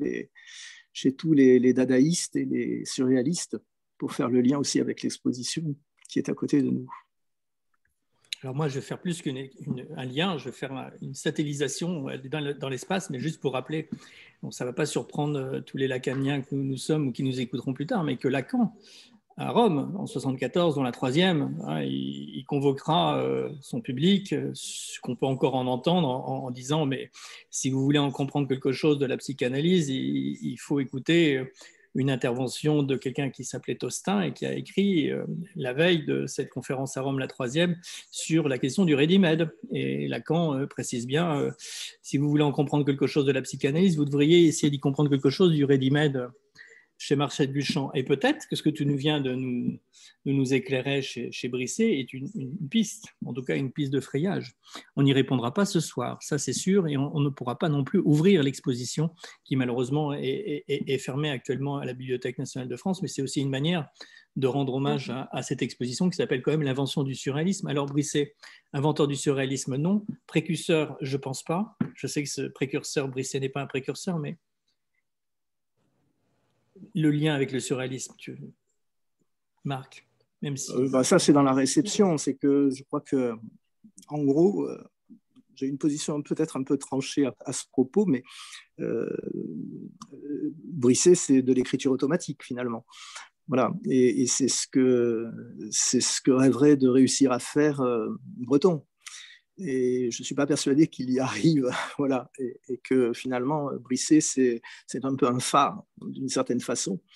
Speaker 2: les dadaïstes et les surréalistes, pour faire le lien aussi avec l'exposition qui est à côté de nous.
Speaker 1: Alors moi, je vais faire plus qu'un lien, je vais faire une satellisation dans l'espace, mais juste pour rappeler, bon, ça ne va pas surprendre tous les lacaniens que nous sommes ou qui nous écouteront plus tard, mais que Lacan, à Rome, en 1974, dans la troisième, il convoquera son public, ce qu'on peut encore en entendre, en disant, mais si vous voulez en comprendre quelque chose de la psychanalyse, il faut écouter une intervention de quelqu'un qui s'appelait Tostin et qui a écrit la veille de cette conférence à Rome, la troisième, sur la question du ready-made. Et Lacan précise bien, si vous voulez en comprendre quelque chose de la psychanalyse, vous devriez essayer d'y comprendre quelque chose du ready-made chez Marcel Duchamp. Et peut-être que ce que tu nous viens de nous éclairer chez Brisset est une piste, en tout cas une piste de frayage. On n'y répondra pas ce soir, ça c'est sûr, et on ne pourra pas non plus ouvrir l'exposition qui malheureusement est fermée actuellement à la Bibliothèque nationale de France, mais c'est aussi une manière de rendre hommage à cette exposition qui s'appelle quand même l'invention du surréalisme. Alors Brisset, inventeur du surréalisme, non. Précurseur, je ne pense pas. Je sais que ce précurseur, Brisset n'est pas un précurseur, mais le lien avec le surréalisme, Marc, même si...
Speaker 2: Ça, c'est dans la réception. C'est que je crois que, en gros, j'ai une position peut-être un peu tranchée à ce propos, mais Brisset, c'est de l'écriture automatique, finalement. Voilà. Et c'est ce que rêverait de réussir à faire Breton. Et je ne suis pas persuadé qu'il y arrive, voilà, et que finalement, Brisset, c'est un peu un phare, d'une certaine façon.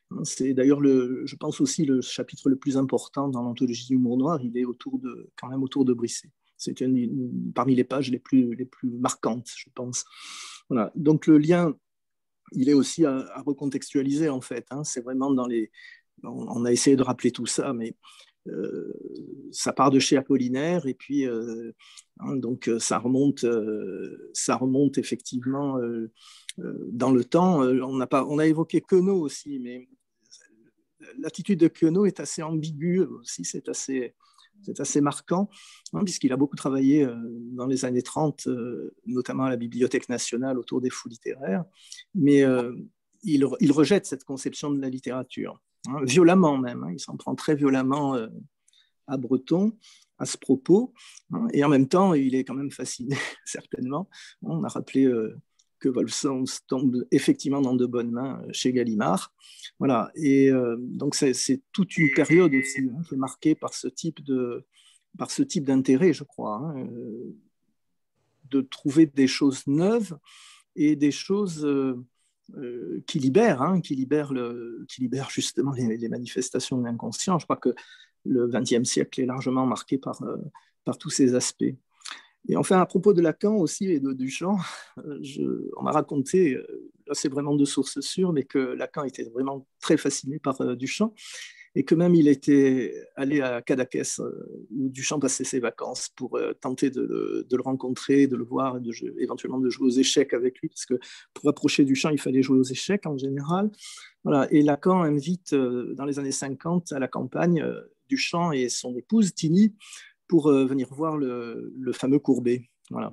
Speaker 2: C'est d'ailleurs, je pense aussi, le chapitre le plus important dans l'anthologie de l'humour noir. Il est quand même autour de Brisset. C'est parmi les pages les plus marquantes, je pense. Voilà. Donc le lien, il est aussi à recontextualiser, en fait. C'est vraiment on a essayé de rappeler tout ça, mais ça part de chez Apollinaire, et puis donc ça remonte effectivement dans le temps. On a évoqué Queneau aussi, mais l'attitude de Queneau est assez ambiguë aussi, c'est assez marquant, puisqu'il a beaucoup travaillé dans les années 30, notamment à la Bibliothèque nationale autour des fous littéraires, mais il rejette cette conception de la littérature, violemment même, il s'en prend très violemment à Breton à ce propos, et en même temps, il est quand même fasciné, certainement. On a rappelé que Wolfson tombe effectivement dans de bonnes mains chez Gallimard. Voilà. Et donc, c'est toute une période aussi qui est marquée par ce type d'intérêt, je crois, de trouver des choses neuves et des choses qui libèrent justement les manifestations de l'inconscient. Je crois que le XXe siècle est largement marqué par tous ces aspects. Et enfin, à propos de Lacan aussi et de Duchamp, on m'a raconté, là c'est vraiment de sources sûres, mais que Lacan était vraiment très fasciné par Duchamp, et que même il était allé à Cadaqués, où Duchamp passait ses vacances, pour tenter de le rencontrer, de le voir, et éventuellement de jouer aux échecs avec lui, parce que pour approcher Duchamp, il fallait jouer aux échecs en général. Voilà. Et Lacan invite, dans les années 50, à la campagne, Duchamp et son épouse, Tini, pour venir voir le fameux Courbet. Voilà.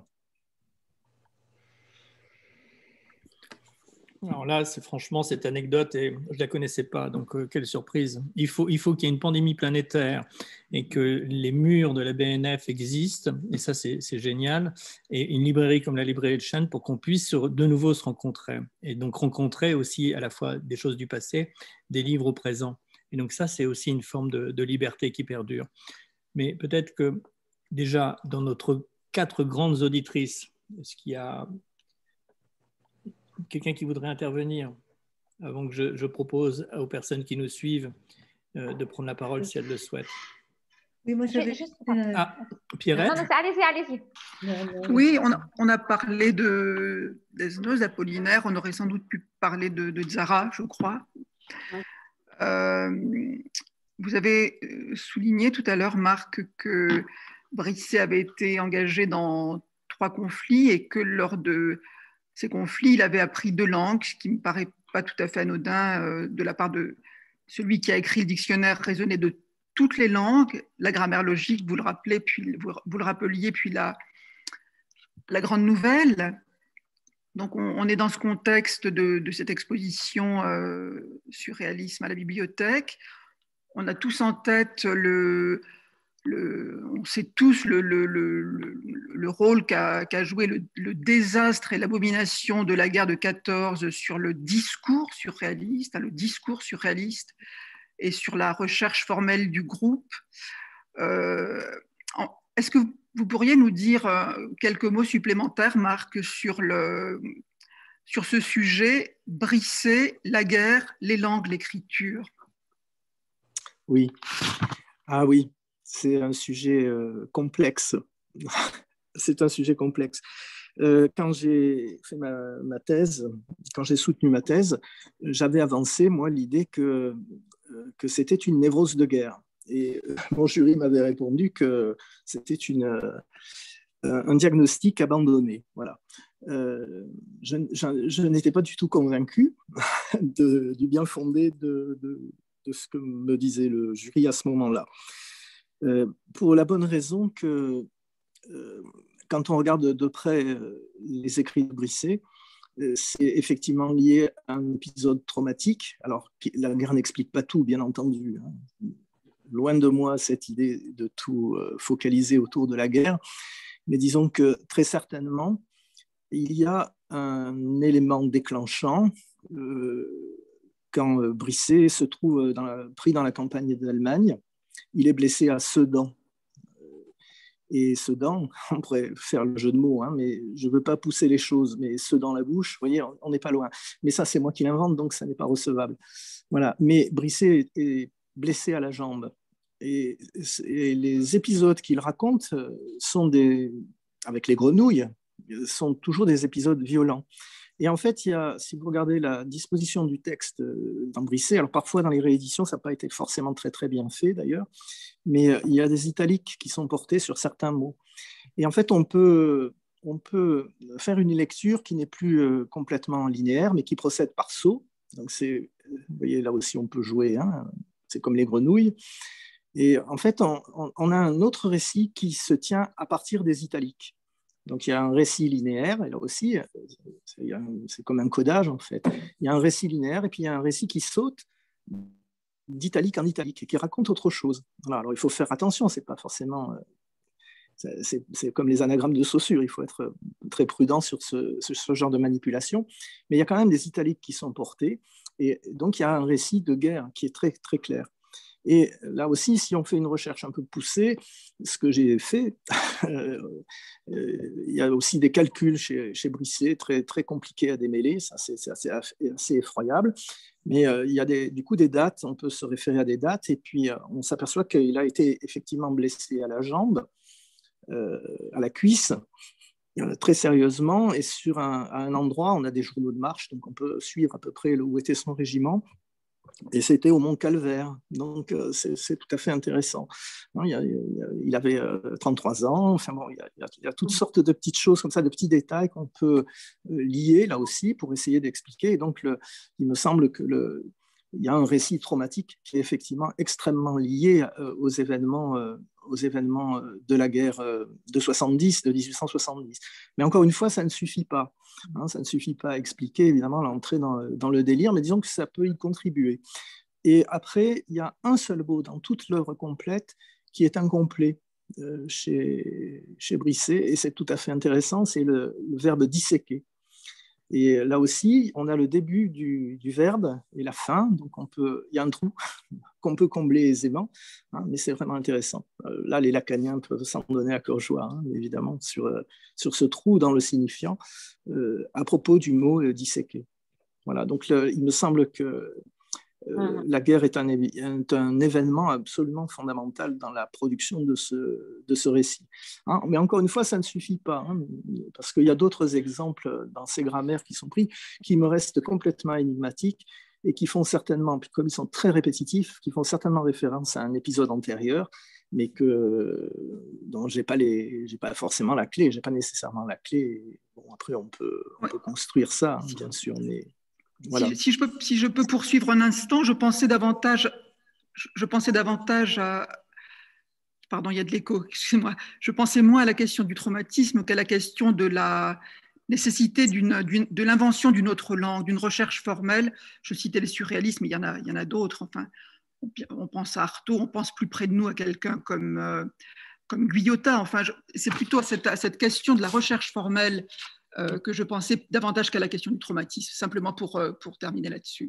Speaker 1: Alors là, franchement, cette anecdote, et je ne la connaissais pas, donc quelle surprise. Il faut qu'il y ait une pandémie planétaire et que les murs de la BNF existent, et ça, c'est génial, et une librairie comme la librairie de Chêne pour qu'on puisse de nouveau se rencontrer. Et donc rencontrer aussi à la fois des choses du passé, des livres au présent. Et donc ça, c'est aussi une forme de liberté qui perdure. Mais peut-être que déjà, dans notre 4 grandes auditrices, est-ce qu'il y a quelqu'un qui voudrait intervenir avant que je propose aux personnes qui nous suivent de prendre la parole si elles le souhaitent?
Speaker 4: Oui, moi j'avais
Speaker 3: juste...
Speaker 1: Pierrette?
Speaker 3: Non, allez-y.
Speaker 5: Oui, on a parlé de Desnos, d'Apollinaire, on aurait sans doute pu parler de Zara, je crois. Vous avez souligné tout à l'heure, Marc, que Brisset avait été engagé dans 3 conflits et que lors de ces conflits, il avait appris 2 langues, ce qui ne me paraît pas tout à fait anodin de la part de celui qui a écrit le dictionnaire raisonné de toutes les langues, la grammaire logique, vous le rappelez, puis vous le rappeliez, puis la grande nouvelle. Donc on est dans ce contexte de cette exposition surréalisme à la bibliothèque. On a tous en tête on sait tous le rôle qu'a joué le désastre et l'abomination de la guerre de 14 sur le discours surréaliste et sur la recherche formelle du groupe. Est-ce que vous pourriez nous dire quelques mots supplémentaires, Marc, sur ce sujet, Brisset, la guerre, les langues, l'écriture?
Speaker 2: Oui. Ah oui, c'est un sujet complexe. C'est un sujet complexe. Quand j'ai fait ma thèse, quand j'ai soutenu ma thèse, j'avais avancé, moi, l'idée que c'était une névrose de guerre. Et mon jury m'avait répondu que c'était un diagnostic abandonné. Voilà. Je n'étais pas du tout convaincu du bien fondé de ce que me disait le jury à ce moment-là. Pour la bonne raison que quand on regarde de près les écrits de Brisset, c'est effectivement lié à un épisode traumatique. Alors, la guerre n'explique pas tout, bien entendu. Loin de moi cette idée de tout focaliser autour de la guerre, mais disons que très certainement, il y a un élément déclenchant quand Brisset se trouve pris dans la campagne d'Allemagne. Il est blessé à Sedan. Et Sedan, on pourrait faire le jeu de mots, mais je ne veux pas pousser les choses, mais Sedan la bouche, vous voyez, on n'est pas loin. Mais ça, c'est moi qui l'invente, donc ça n'est pas recevable. Voilà. Mais Brisset est blessé à la jambe. Et les épisodes qu'il raconte sont avec les grenouilles, sont toujours des épisodes violents. Et en fait, si vous regardez la disposition du texte dans Brisset, alors parfois dans les rééditions, ça n'a pas été forcément très très bien fait d'ailleurs, mais il y a des italiques qui sont portés sur certains mots. Et en fait, on peut faire une lecture qui n'est plus complètement linéaire, mais qui procède par saut. Donc vous voyez, là aussi, on peut jouer, hein, c'est comme les grenouilles. Et en fait, on a un autre récit qui se tient à partir des italiques. Donc, il y a un récit linéaire, et là aussi, c'est comme un codage, en fait. Il y a un récit linéaire, et puis il y a un récit qui saute d'italique en italique, et qui raconte autre chose. Voilà, alors, il faut faire attention, c'est pas forcément... c'est comme les anagrammes de Saussure, il faut être très prudent sur ce genre de manipulation. Mais il y a quand même des italiques qui sont portés, et donc il y a un récit de guerre qui est très, très clair. Et là aussi, si on fait une recherche un peu poussée, ce que j'ai fait, il y a aussi des calculs chez Brisset très, très compliqués à démêler, ça c'est assez effroyable. Mais il y a du coup des dates, on peut se référer à des dates, et puis on s'aperçoit qu'il a été effectivement blessé à la jambe, à la cuisse, très sérieusement, et à un endroit, on a des journaux de marche, donc on peut suivre à peu près où était son régiment. Et c'était au Mont Calvaire, donc c'est tout à fait intéressant. Il avait 33 ans, enfin bon, il y a toutes sortes de petites choses comme ça, de petits détails qu'on peut lier là aussi pour essayer d'expliquer. Et donc, il me semble qu'il y a un récit traumatique qui est effectivement extrêmement lié aux événements de la guerre de 1870. Mais encore une fois, ça ne suffit pas. Hein, ça ne suffit pas à expliquer, évidemment, l'entrée dans le délire, mais disons que ça peut y contribuer. Et après, il y a un seul mot dans toute l'œuvre complète qui est incomplet chez Brisset, et c'est tout à fait intéressant, c'est le verbe disséquer. Et là aussi, on a le début du verbe et la fin, donc il y a un trou qu'on peut combler aisément, hein, mais c'est vraiment intéressant. Là, les lacaniens peuvent s'en donner à cœur joie, hein, évidemment, sur ce trou dans le signifiant, à propos du mot disséquer. Voilà, donc il me semble que la guerre est un événement absolument fondamental dans la production de ce récit. Hein, mais encore une fois, ça ne suffit pas, hein, parce qu'il y a d'autres exemples dans ces grammaires qui sont pris, qui me restent complètement énigmatiques et qui font certainement, comme ils sont très répétitifs, qui font certainement référence à un épisode antérieur, mais dont je n'ai pas forcément la clé, je n'ai pas nécessairement la clé. Bon, après, on peut construire ça, hein, bien sûr, mais... Voilà.
Speaker 5: Si je peux poursuivre un instant, je pensais davantage à... Pardon, il y a de l'écho, excusez-moi. Je pensais moins à la question du traumatisme qu'à la question de la nécessité de l'invention d'une autre langue, d'une recherche formelle. Je citais les surréalistes, mais il y en a d'autres. Enfin, on pense à Artaud, on pense plus près de nous à quelqu'un comme Guyotat. Enfin, c'est plutôt à cette question de la recherche formelle que je pensais davantage qu'à la question du traumatisme, simplement pour terminer là-dessus.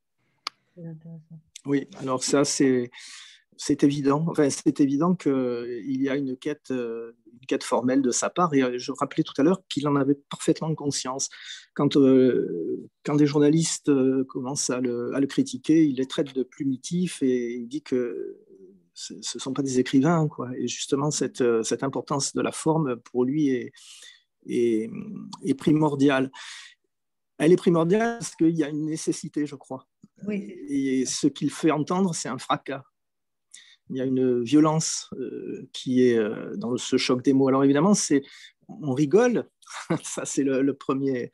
Speaker 2: Oui, alors ça, c'est évident. Enfin, c'est évident qu'il y a une quête formelle de sa part, et je rappelais tout à l'heure qu'il en avait parfaitement conscience. Quand des journalistes commencent à le critiquer, il les traite de plumitif et il dit que ce ne sont pas des écrivains, quoi. Et justement, cette importance de la forme, pour lui, est primordiale. Elle est primordiale parce qu'il y a une nécessité, je crois. Oui. Et ce qu'il fait entendre, c'est un fracas. Il y a une violence qui est dans ce choc des mots. Alors évidemment, on rigole, ça c'est la première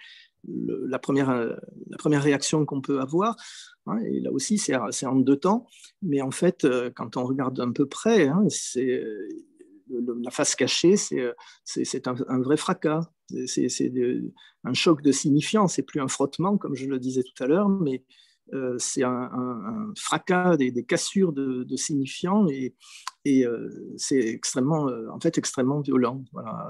Speaker 2: réaction qu'on peut avoir. Hein, et là aussi, c'est en deux temps. Mais en fait, quand on regarde un peu près, hein, la face cachée, c'est un vrai fracas. C'est un choc de signifiant. C'est plus un frottement, comme je le disais tout à l'heure, mais c'est un fracas, des cassures de signifiants, et c'est extrêmement violent. Voilà.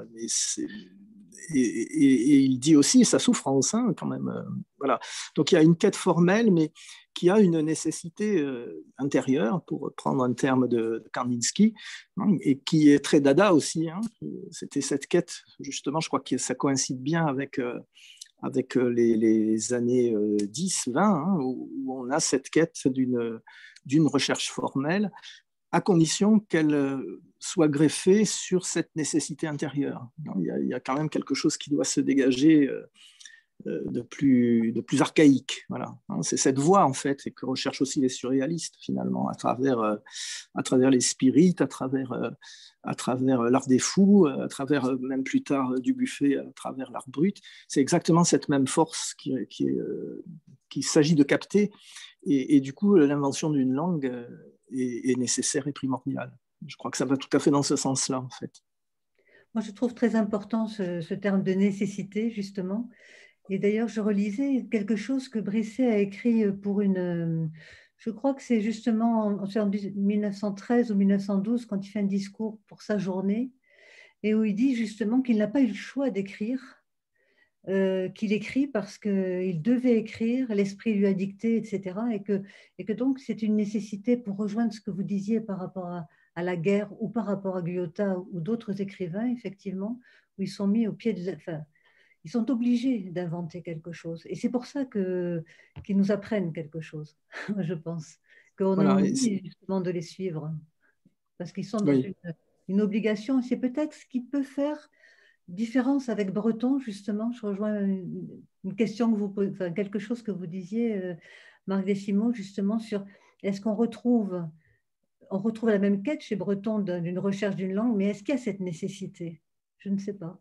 Speaker 2: Et il dit aussi sa souffrance, hein, quand même. Voilà. Donc il y a une quête formelle, mais qui a une nécessité intérieure, pour prendre un terme de Kandinsky, hein, et qui est très dada aussi. Hein. C'était cette quête, justement, je crois que ça coïncide bien avec avec les années 10, 20, hein, où on a cette quête d'une recherche formelle, à condition qu'elle soit greffée sur cette nécessité intérieure. Il y a quand même quelque chose qui doit se dégager de plus archaïque. Voilà. C'est cette voie, en fait, et que recherchent aussi les surréalistes, finalement, à travers les spirites, à travers l'art des fous, à travers, même plus tard, Dubuffet, à travers l'art brut. C'est exactement cette même force qu'il s'agit de capter. Et du coup, l'invention d'une langue est nécessaire et primordiale. Je crois que ça va tout à fait dans ce sens-là, en fait.
Speaker 4: Moi, je trouve très important ce terme de nécessité, justement. Et d'ailleurs, je relisais quelque chose que Brisset a écrit pour je crois que c'est justement en 1913 ou 1912, quand il fait un discours pour sa journée, et où il dit justement qu'il n'a pas eu le choix d'écrire, qu'il écrit parce qu'il devait écrire, l'esprit lui a dicté, etc. Et que donc c'est une nécessité pour rejoindre ce que vous disiez par rapport à la guerre ou par rapport à Guyotat ou d'autres écrivains, effectivement, où ils sont mis au pied de... Enfin, ils sont obligés d'inventer quelque chose. Et c'est pour ça qu'ils nous apprennent quelque chose, je pense. Qu'on a envie justement de les suivre. Parce qu'ils sont dans une obligation. C'est peut-être ce qui peut faire différence avec Breton, justement. Je rejoins une question que vous posez, enfin, quelque chose que vous disiez, Marc Desimo, justement, sur est-ce qu'on retrouve la même quête chez Breton d'une recherche d'une langue, mais est-ce qu'il y a cette nécessité? Je ne sais pas.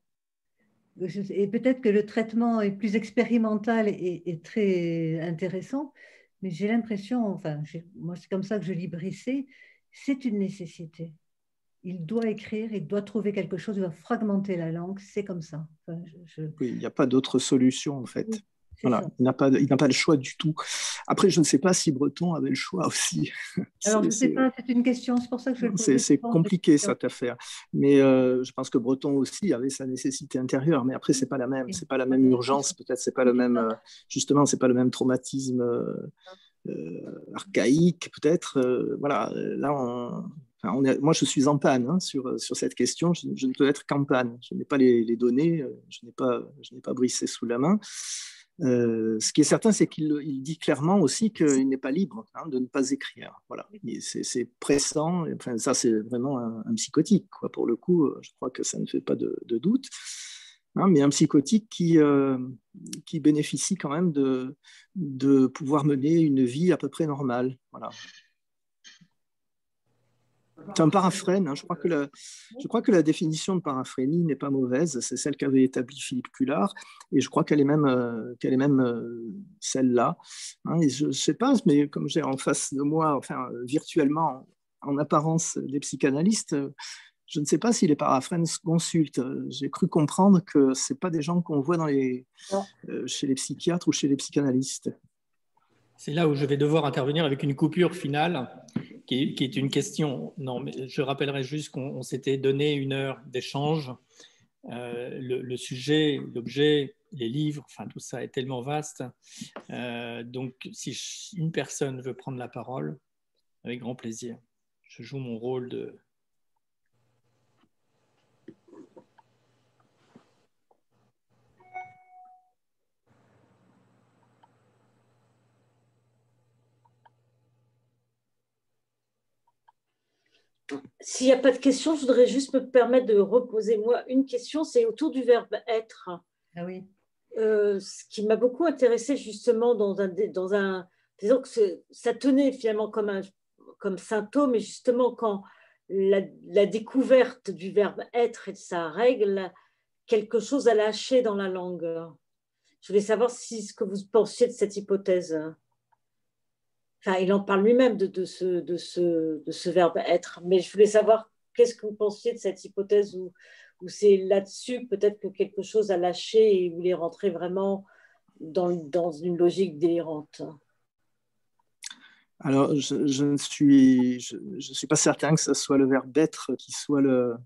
Speaker 4: Et peut-être que le traitement est plus expérimental et très intéressant, mais j'ai l'impression, enfin, moi c'est comme ça que je lis Brisset, c'est une nécessité. Il doit écrire, il doit trouver quelque chose, il doit fragmenter la langue, c'est comme ça. Enfin,
Speaker 2: Oui, il n'y a pas d'autre solution, en fait. Voilà, il n'a pas le choix du tout. Après, je ne sais pas si Breton avait le choix aussi.
Speaker 4: Alors, je ne sais pas, c'est une question, c'est pour ça que je le pose.
Speaker 2: C'est compliqué, cette affaire. Mais je pense que Breton aussi avait sa nécessité intérieure, mais après, ce n'est pas la même. C'est pas la même urgence, peut-être, c'est pas le même, justement, c'est pas le même traumatisme archaïque, peut-être. Voilà, là, moi, je suis en panne sur cette question. Je ne peux être qu'en panne. Je n'ai pas les données, je n'ai pas Brisset sous la main. Ce qui est certain, c'est qu'il dit clairement aussi qu'il n'est pas libre de ne pas écrire. Voilà. C'est pressant. Enfin, ça, c'est vraiment un psychotique, quoi. Pour le coup, je crois que ça ne fait pas de doute. Mais un psychotique qui bénéficie quand même de pouvoir mener une vie à peu près normale. Voilà. C'est un paraphrène. Je crois que la définition de paraphrénie n'est pas mauvaise. C'est celle qu'avait établie Philippe Cullard, et je crois qu'elle est même celle-là. Et je ne sais pas, mais comme j'ai en face de moi, enfin virtuellement, en apparence, des psychanalystes, je ne sais pas si les paraphrènes se consultent. J'ai cru comprendre que ce n'est pas des gens qu'on voit chez les psychiatres ou chez les psychanalystes.
Speaker 1: C'est là où je vais devoir intervenir avec une coupure finale, qui est une question. Non, mais je rappellerai juste qu'on s'était donné 1 heure d'échange. Le sujet, l'objet, les livres, enfin tout ça est tellement vaste. Donc, si une personne veut prendre la parole, avec grand plaisir. Je joue mon rôle de...
Speaker 6: S'il n'y a pas de questions, je voudrais juste me permettre de reposer moi une question, c'est autour du verbe être.
Speaker 4: Ah oui.
Speaker 6: Ce qui m'a beaucoup intéressée justement disons que ça tenait finalement comme symptôme, et justement quand la découverte du verbe être et de sa règle, quelque chose a lâché dans la langue. Je voulais savoir ce que vous pensiez de cette hypothèse. Enfin, il en parle lui-même de ce verbe être, mais je voulais savoir qu'est-ce que vous pensiez de cette hypothèse où c'est là-dessus peut-être que quelque chose a lâché et où il est rentré vraiment dans une logique délirante.
Speaker 2: Alors, je ne suis pas certain que ce soit le verbe être qui soit le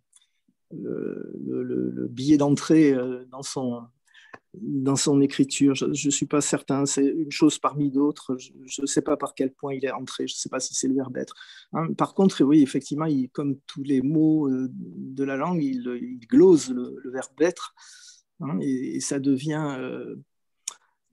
Speaker 2: billet d'entrée dans son écriture. Je ne suis pas certain, c'est une chose parmi d'autres. Je ne sais pas par quel point il est entré, je ne sais pas si c'est le verbe être. Par contre, oui, effectivement, comme tous les mots de la langue, il glose le verbe être, et ça devient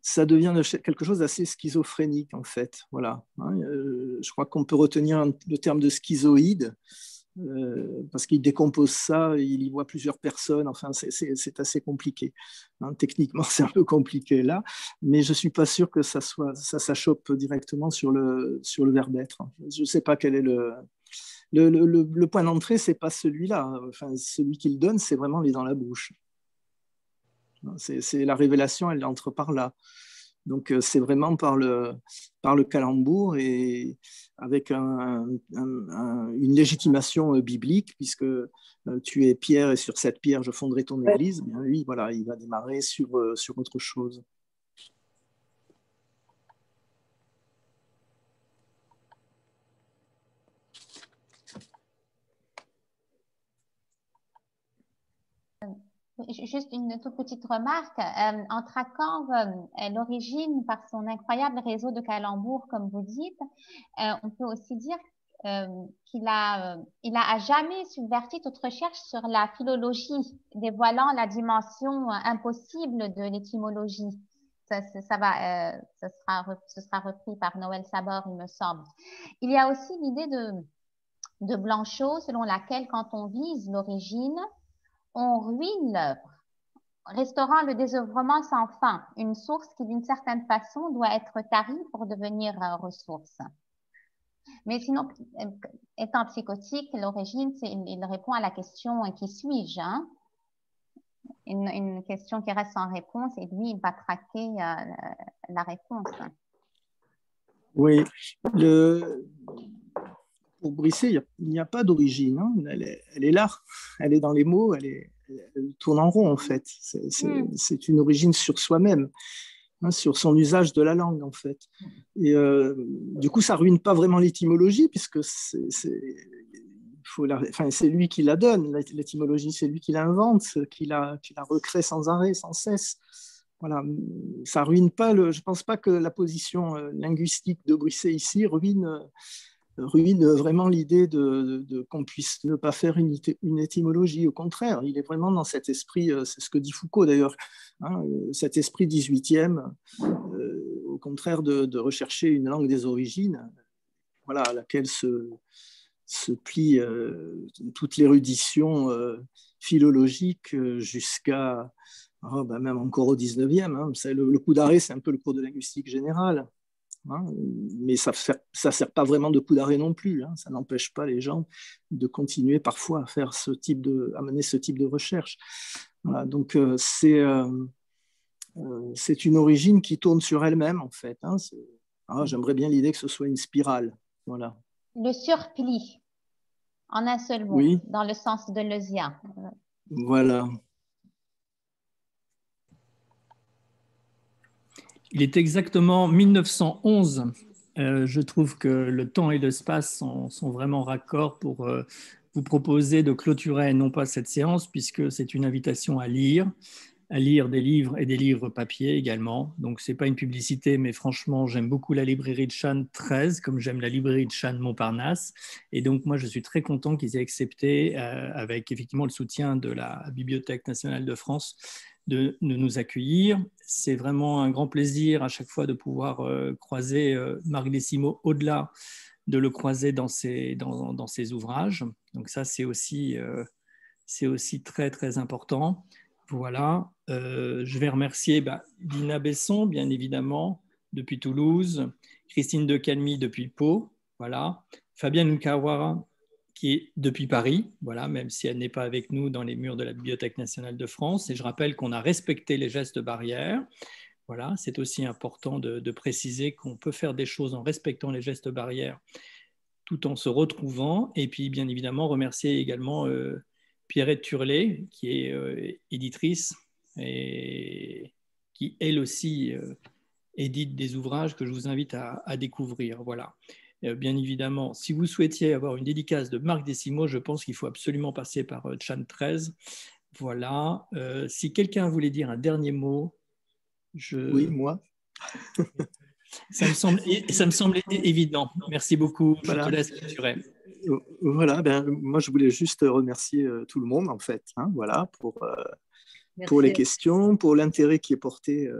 Speaker 2: ça devient quelque chose d'assez schizophrénique, en fait. Voilà. Je crois qu'on peut retenir le terme de schizoïde, parce qu'il décompose ça, il y voit plusieurs personnes, enfin, c'est assez compliqué. Techniquement, c'est un peu compliqué là, mais je ne suis pas sûr que ça s'achoppe directement sur le verbe être. Je ne sais pas quel est le point d'entrée, ce n'est pas celui-là. Enfin, celui qu'il donne, c'est vraiment les dans la bouche. C'est la révélation, elle entre par là. Donc, c'est vraiment par le calembour et avec une légitimation biblique, puisque tu es pierre et sur cette pierre, je fonderai ton église. Bien, lui, voilà, il va démarrer sur autre chose.
Speaker 3: Juste une toute petite remarque. En traquant l'origine par son incroyable réseau de calembours, comme vous dites, on peut aussi dire qu'il a à jamais subverti toute recherche sur la philologie, dévoilant la dimension impossible de l'étymologie. Ce sera repris par Noël Sabor, il me semble. Il y a aussi l'idée de Blanchot, selon laquelle quand on vise l'origine, on ruine l'œuvre, restaurant le désœuvrement sans fin, une source qui d'une certaine façon doit être tarie pour devenir ressource. Mais sinon, étant psychotique, l'origine, il répond à la question « qui suis-je » une question qui reste sans réponse, et lui, il va traquer la réponse.
Speaker 2: Oui, pour Brisset, il n'y a pas d'origine. Elle est là, elle est dans les mots, elle tourne en rond en fait. C'est une origine sur soi-même, sur son usage de la langue en fait. Et du coup, ça ruine pas vraiment l'étymologie, puisque c'est lui qui la donne, l'étymologie, c'est lui qui l'invente, qui la recrée sans arrêt, sans cesse. Voilà, ça ruine pas je pense pas que la position linguistique de Brisset ici ruine vraiment l'idée qu'on puisse ne pas faire une étymologie. Au contraire, il est vraiment dans cet esprit, c'est ce que dit Foucault d'ailleurs, cet esprit 18e, au contraire de rechercher une langue des origines, voilà, à laquelle se plie toute l'érudition philologique jusqu'à même encore au 19e. Le coup d'arrêt, c'est un peu le cours de linguistique générale. Mais ça ne sert pas vraiment de coup d'arrêt non plus. Ça n'empêche pas les gens de continuer parfois à mener ce type de recherche. Voilà, donc c'est une origine qui tourne sur elle-même en fait. J'aimerais bien l'idée que ce soit une spirale. Voilà.
Speaker 3: Le surpli, en un seul mot,
Speaker 2: oui.
Speaker 3: Dans le sens de Lezia.
Speaker 2: Voilà.
Speaker 1: Il est exactement 1911. Je trouve que le temps et l'espace sont vraiment raccords pour vous proposer de clôturer non pas cette séance, puisque c'est une invitation à lire des livres et des livres papier également. Donc, ce n'est pas une publicité, mais franchement, j'aime beaucoup la librairie de Chane 13, comme j'aime la librairie de Chane Montparnasse. Et donc, moi, je suis très content qu'ils aient accepté, avec effectivement le soutien de la Bibliothèque nationale de France, de nous accueillir. C'est vraiment un grand plaisir à chaque fois de pouvoir croiser Marc Desimo au-delà de le croiser dans ses ouvrages. Donc ça, c'est aussi très, très important. Voilà. Je vais remercier Dina Besson, bien évidemment, depuis Toulouse, Christine de Calmy depuis Pau, voilà. Fabienne Nkawara, qui est depuis Paris, voilà, même si elle n'est pas avec nous dans les murs de la Bibliothèque nationale de France. Et je rappelle qu'on a respecté les gestes barrières. Voilà, c'est aussi important de préciser qu'on peut faire des choses en respectant les gestes barrières tout en se retrouvant. Et puis, bien évidemment, remercier également Pierrette Turlet, qui est éditrice et qui, elle aussi, édite des ouvrages que je vous invite à découvrir. Voilà. Bien évidemment, si vous souhaitiez avoir une dédicace de Marc Desimo, je pense qu'il faut absolument passer par Chane 13. Voilà. Si quelqu'un voulait dire un dernier mot,
Speaker 2: Oui, moi.
Speaker 1: Ça me semble évident. Merci beaucoup.
Speaker 2: Voilà.
Speaker 1: Je te laisse clôturer.
Speaker 2: Voilà, moi je voulais juste remercier tout le monde en fait, voilà, pour les questions, pour l'intérêt qui est porté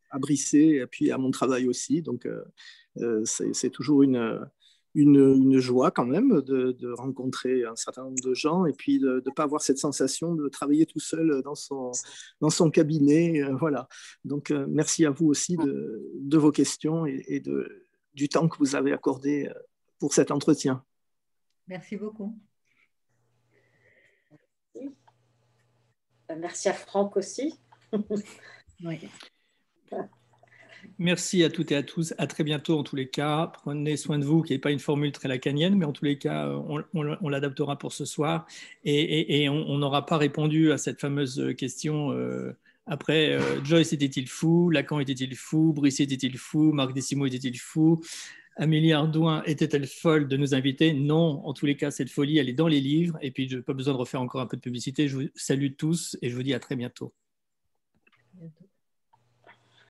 Speaker 2: à Brisset et puis à mon travail aussi. Donc, c'est toujours une joie quand même de rencontrer un certain nombre de gens et puis de ne pas avoir cette sensation de travailler tout seul dans son cabinet. Voilà. Donc, merci à vous aussi de vos questions et du temps que vous avez accordé pour cet entretien.
Speaker 4: Merci beaucoup.
Speaker 6: Merci à Franck aussi.
Speaker 4: Oui.
Speaker 1: Merci à toutes et à tous. À très bientôt en tous les cas. Prenez soin de vous, qui n'est pas une formule très lacanienne, mais en tous les cas, on l'adaptera pour ce soir. Et on n'aura pas répondu à cette fameuse question après, Joyce était-il fou? Lacan était-il fou? Brisset était-il fou? Marc Desimo était-il fou? Amélie Ardouin était-elle folle de nous inviter? Non, en tous les cas, cette folie, elle est dans les livres. Et puis, je n'ai pas besoin de refaire encore un peu de publicité. Je vous salue tous et je vous dis à très bientôt.
Speaker 4: Bientôt.